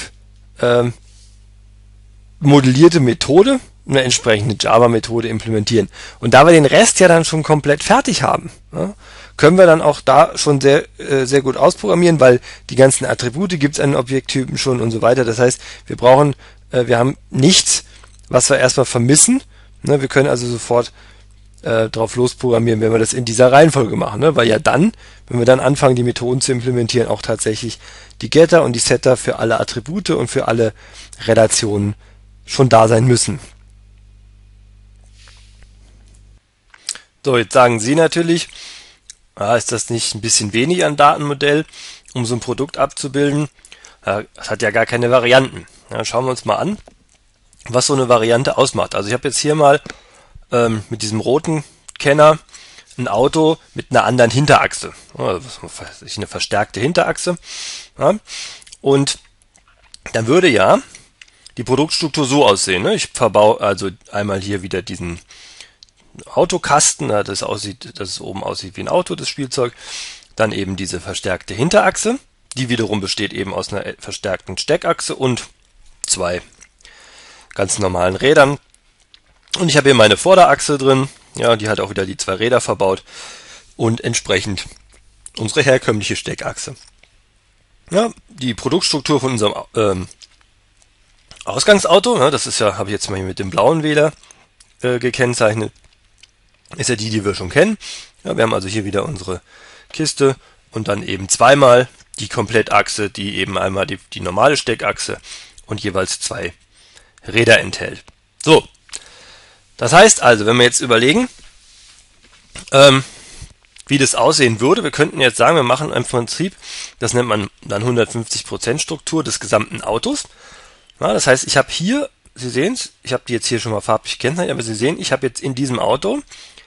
modellierte Methode eine entsprechende Java-Methode implementieren. Und da wir den Rest ja dann schon komplett fertig haben, können wir dann auch da schon sehr gut ausprogrammieren, weil die ganzen Attribute gibt es an den Objekttypen schon und so weiter. Das heißt, wir haben nichts, was wir erstmal vermissen. Wir können also sofort drauf losprogrammieren, wenn wir das in dieser Reihenfolge machen, weil ja dann, wenn wir dann anfangen, die Methoden zu implementieren, auch tatsächlich die Getter und die Setter für alle Attribute und für alle Relationen schon da sein müssen. So, jetzt sagen Sie natürlich, ist das nicht ein bisschen wenig an Datenmodell, um so ein Produkt abzubilden? Das hat ja gar keine Varianten. Schauen wir uns mal an, was so eine Variante ausmacht. Also ich habe jetzt hier mal mit diesem roten Kenner ein Auto mit einer anderen Hinterachse. Also eine verstärkte Hinterachse. Und dann würde ja die Produktstruktur so aussehen. Ich verbaue also einmal hier wieder diesen Autokasten, dass es oben aussieht wie ein Auto, das Spielzeug. Dann eben diese verstärkte Hinterachse. Die wiederum besteht eben aus einer verstärkten Steckachse und 2 ganz normalen Rädern. Und ich habe hier meine Vorderachse drin, die hat auch wieder die 2 Räder verbaut und entsprechend unsere herkömmliche Steckachse. Ja, die Produktstruktur von unserem Ausgangsauto, das ist ja, habe ich jetzt mal hier mit dem blauen Wähler gekennzeichnet, ist ja die wir schon kennen. Ja, wir haben also hier wieder unsere Kiste und dann eben zweimal die Komplettachse, die eben einmal die normale Steckachse und jeweils 2 Räder enthält. So, das heißt also, wenn wir jetzt überlegen, wie das aussehen würde, wir könnten jetzt sagen, wir machen im Prinzip, das nennt man dann 150% Struktur des gesamten Autos. Ja, das heißt, ich habe hier, Sie sehen es, ich habe die jetzt hier schon mal farblich gekennzeichnet, aber Sie sehen, ich habe jetzt in diesem Auto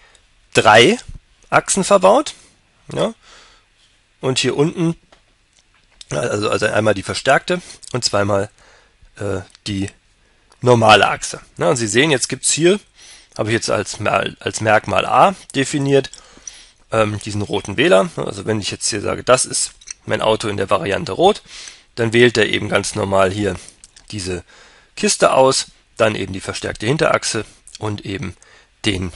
3 Achsen verbaut. Ja, und hier unten, also einmal die verstärkte und zweimal die normale Achse. Ja, und Sie sehen, jetzt gibt es hier, habe ich jetzt als Merkmal A definiert, diesen roten Wähler. Also wenn ich jetzt hier sage, das ist mein Auto in der Variante Rot, dann wählt er eben ganz normal hier diese Kiste aus, dann eben die verstärkte Hinterachse und eben die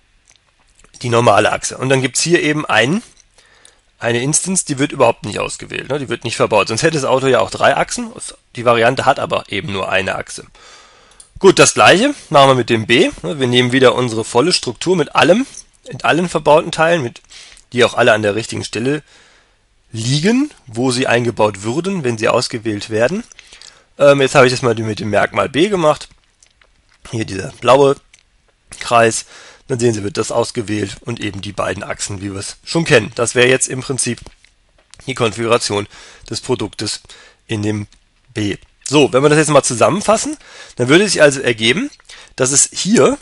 normale Achse. Und dann gibt es hier eben eine Instance, die wird überhaupt nicht ausgewählt, ne? Die wird nicht verbaut. Sonst hätte das Auto ja auch 3 Achsen. Die Variante hat aber eben nur eine Achse. Gut, das gleiche machen wir mit dem B. Wir nehmen wieder unsere volle Struktur mit allem, in allen verbauten Teilen, die auch alle an der richtigen Stelle liegen, wo sie eingebaut würden, wenn sie ausgewählt werden. Jetzt habe ich das mal mit dem Merkmal B gemacht. Hier dieser blaue Kreis. Dann sehen Sie, wird das ausgewählt und eben die beiden Achsen, wie wir es schon kennen. Das wäre jetzt im Prinzip die Konfiguration des Produktes in dem B. So, wenn wir das jetzt mal zusammenfassen, dann würde es sich also ergeben, dass es hier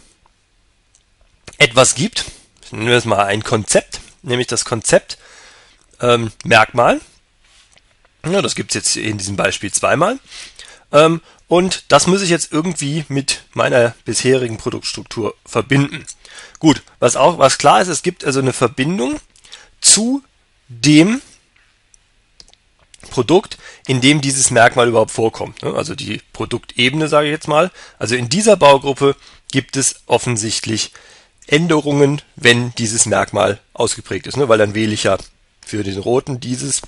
etwas gibt, nennen wir es mal ein Konzept, nämlich das Konzept Merkmal. Ja, das gibt es jetzt in diesem Beispiel zweimal. Und das muss ich jetzt irgendwie mit meiner bisherigen Produktstruktur verbinden. Gut, was klar ist, es gibt also eine Verbindung zu dem Produkt, in dem dieses Merkmal überhaupt vorkommt. Also die Produktebene, sage ich jetzt mal. Also in dieser Baugruppe gibt es offensichtlich Änderungen, wenn dieses Merkmal ausgeprägt ist, weil dann wähle ich ja für den roten dieses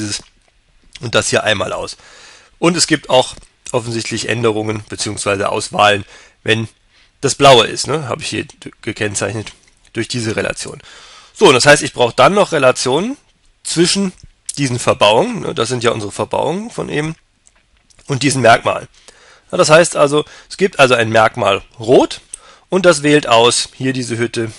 und das hier einmal aus. Und es gibt auch offensichtlich Änderungen bzw. Auswahlen, wenn das blaue ist, habe ich hier gekennzeichnet durch diese Relation. So, und das heißt, ich brauche dann noch Relationen zwischen diesen Verbauungen, das sind ja unsere Verbauungen von eben, und diesen Merkmal. Ja, das heißt also, es gibt also ein Merkmal Rot und das wählt aus, hier diese Hütte,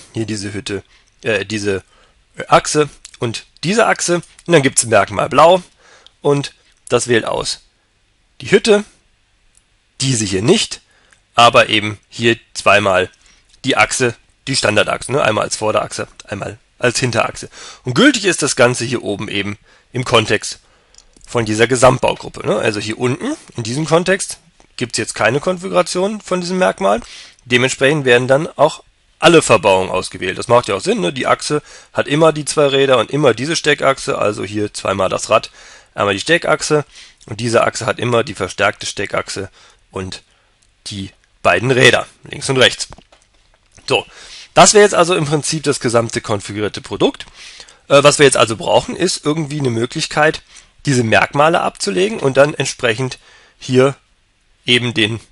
diese Achse und diese Achse, und dann gibt es ein Merkmal Blau und das wählt aus die Hütte, diese hier nicht, aber eben hier zweimal die Achse, die Standardachse, einmal als Vorderachse, einmal als Hinterachse. Und gültig ist das Ganze hier oben eben im Kontext von dieser Gesamtbaugruppe. Also hier unten, in diesem Kontext, gibt es jetzt keine Konfiguration von diesem Merkmal. Dementsprechend werden dann auch alle Verbauungen ausgewählt. Das macht ja auch Sinn, die Achse hat immer die 2 Räder und immer diese Steckachse, also hier zweimal das Rad, einmal die Steckachse. Und diese Achse hat immer die verstärkte Steckachse und die beiden Räder, links und rechts. So, das wäre jetzt also im Prinzip das gesamte konfigurierte Produkt. Was wir jetzt also brauchen, ist irgendwie eine Möglichkeit, diese Merkmale abzulegen und dann entsprechend hier eben den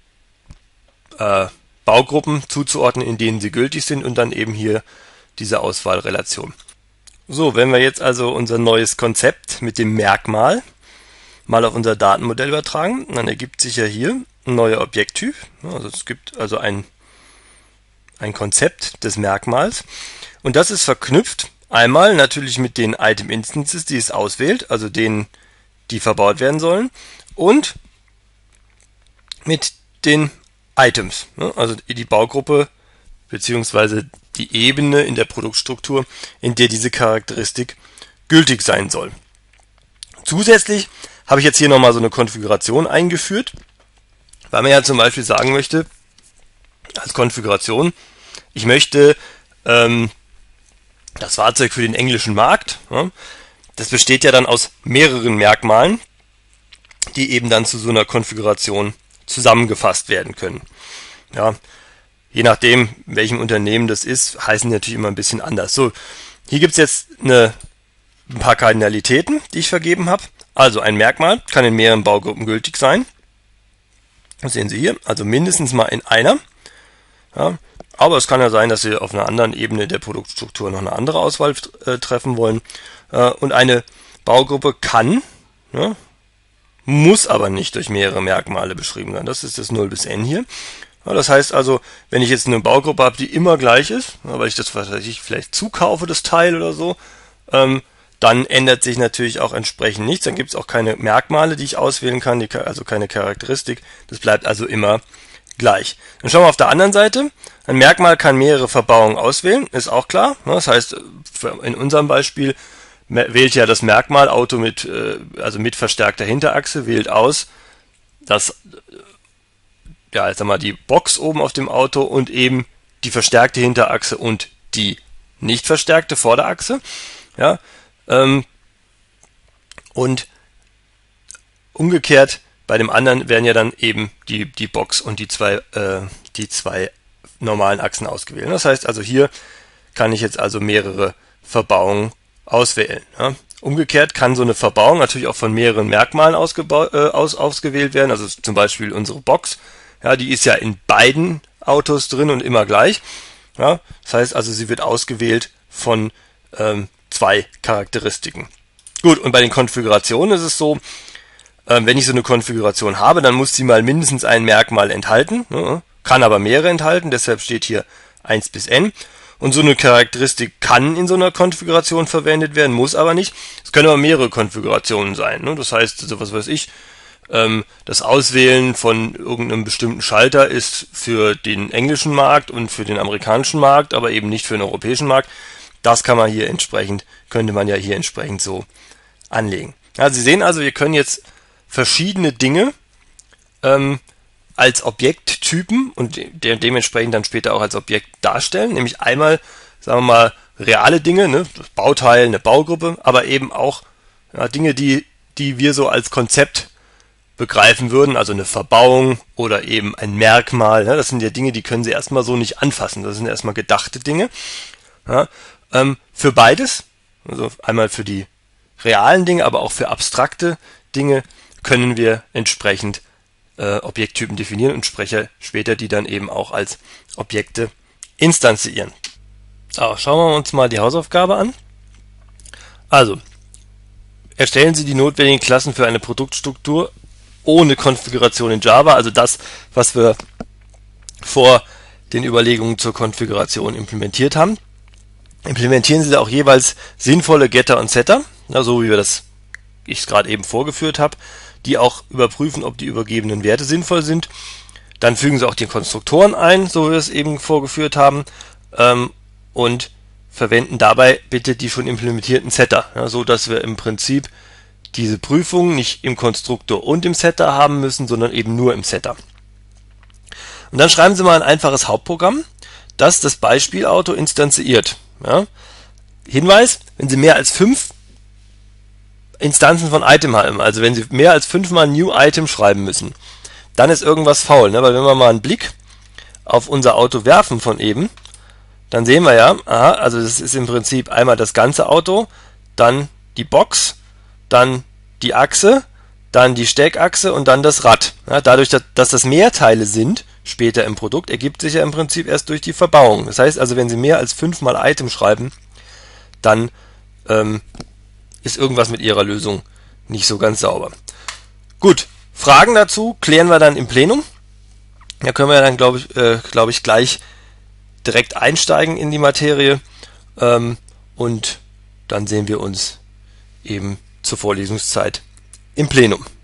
Baugruppen zuzuordnen, in denen sie gültig sind und dann eben hier diese Auswahlrelation. So, wenn wir jetzt also unser neues Konzept mit dem Merkmal mal auf unser Datenmodell übertragen, dann ergibt sich ja hier ein neuer Objekttyp. Also es gibt also ein Konzept des Merkmals und das ist verknüpft einmal natürlich mit den Item Instances, die es auswählt, also denen, die verbaut werden sollen, und mit den Items, also die Baugruppe bzw. die Ebene in der Produktstruktur, in der diese Charakteristik gültig sein soll. Zusätzlich habe ich jetzt hier nochmal so eine Konfiguration eingeführt, weil man ja zum Beispiel sagen möchte, als Konfiguration, ich möchte das Fahrzeug für den englischen Markt, das besteht ja dann aus mehreren Merkmalen, die eben dann zu so einer Konfiguration zusammengefasst werden können. Ja, je nachdem, welchem Unternehmen das ist, heißen die natürlich immer ein bisschen anders. So, hier gibt es jetzt ein paar Kardinalitäten, die ich vergeben habe. Also ein Merkmal kann in mehreren Baugruppen gültig sein. Das sehen Sie hier, also mindestens mal in einer. Ja, Aber es kann ja sein, dass Sie auf einer anderen Ebene der Produktstruktur noch eine andere Auswahl treffen wollen. Und eine Baugruppe kann, ja, muss aber nicht durch mehrere Merkmale beschrieben werden. Das ist das 0 bis n hier. Ja, das heißt also, wenn ich jetzt eine Baugruppe habe, die immer gleich ist, weil ich das vielleicht zukaufe, das Teil oder so, dann ändert sich natürlich auch entsprechend nichts. Dann gibt es auch keine Merkmale, die ich auswählen kann, also keine Charakteristik. Das bleibt also immer gleich. Dann schauen wir auf der anderen Seite. Ein Merkmal kann mehrere Verbauungen auswählen, ist auch klar. Das heißt, in unserem Beispiel wählt ja das Merkmal Auto mit verstärkter Hinterachse, wählt aus, dass ja, jetzt die Box oben auf dem Auto und eben die verstärkte Hinterachse und die nicht verstärkte Vorderachse. Ja, und umgekehrt bei dem anderen werden ja dann eben die Box und die zwei normalen Achsen ausgewählt. Das heißt also, hier kann ich jetzt also mehrere Verbauungen auswählen. Ja. Umgekehrt kann so eine Verbauung natürlich auch von mehreren Merkmalen ausgewählt werden. Also zum Beispiel unsere Box, ja, die ist ja in beiden Autos drin und immer gleich. Ja. Das heißt also, sie wird ausgewählt von zwei Charakteristiken. Gut, und bei den Konfigurationen ist es so, wenn ich so eine Konfiguration habe, dann muss sie mal mindestens ein Merkmal enthalten, kann aber mehrere enthalten, deshalb steht hier 1 bis n. Und so eine Charakteristik kann in so einer Konfiguration verwendet werden, muss aber nicht. Es können aber mehrere Konfigurationen sein. Das heißt, so was weiß ich, das Auswählen von irgendeinem bestimmten Schalter ist für den englischen Markt und für den amerikanischen Markt, aber eben nicht für den europäischen Markt. Das könnte man ja hier entsprechend so anlegen. Ja, Sie sehen also, wir können jetzt verschiedene Dinge als Objekttypen und dementsprechend dann später auch als Objekt darstellen. Nämlich einmal, sagen wir mal, reale Dinge, ne, das Bauteil, eine Baugruppe, aber eben auch Dinge, die wir so als Konzept begreifen würden, also eine Verbauung oder eben ein Merkmal. Ne, das sind ja Dinge, die können Sie erstmal so nicht anfassen. Das sind erstmal gedachte Dinge. Ja, für beides, also einmal für die realen Dinge, aber auch für abstrakte Dinge können wir entsprechend Objekttypen definieren und später die dann eben auch als Objekte instanzieren. So, schauen wir uns mal die Hausaufgabe an. Also, erstellen Sie die notwendigen Klassen für eine Produktstruktur ohne Konfiguration in Java, also das, was wir vor den Überlegungen zur Konfiguration implementiert haben. Implementieren Sie da auch jeweils sinnvolle Getter und Setter, so wie ich es gerade eben vorgeführt habe, die auch überprüfen, ob die übergebenen Werte sinnvoll sind. Dann fügen Sie auch die Konstruktoren ein, so wie wir es eben vorgeführt haben, und verwenden dabei bitte die schon implementierten Setter, so dass wir im Prinzip diese Prüfung nicht im Konstruktor und im Setter haben müssen, sondern eben nur im Setter. Und dann schreiben Sie mal ein einfaches Hauptprogramm, das das Beispielauto instanziert. Ja. Hinweis, wenn Sie mehr als 5 Instanzen von Item haben, also wenn Sie mehr als 5-mal New Item schreiben müssen, dann ist irgendwas faul, ne? Weil wenn wir mal einen Blick auf unser Auto werfen von eben, dann sehen wir ja, aha, also das ist im Prinzip einmal das ganze Auto, dann die Box, dann die Achse, dann die Steckachse und dann das Rad. Ja, dadurch, dass das Mehrteile sind, später im Produkt, ergibt sich ja im Prinzip erst durch die Verbauung. Das heißt also, wenn Sie mehr als 5-mal Item schreiben, dann ist irgendwas mit Ihrer Lösung nicht so ganz sauber. Gut, Fragen dazu klären wir dann im Plenum. Da können wir dann, glaube ich, gleich direkt einsteigen in die Materie und dann sehen wir uns eben zur Vorlesungszeit im Plenum.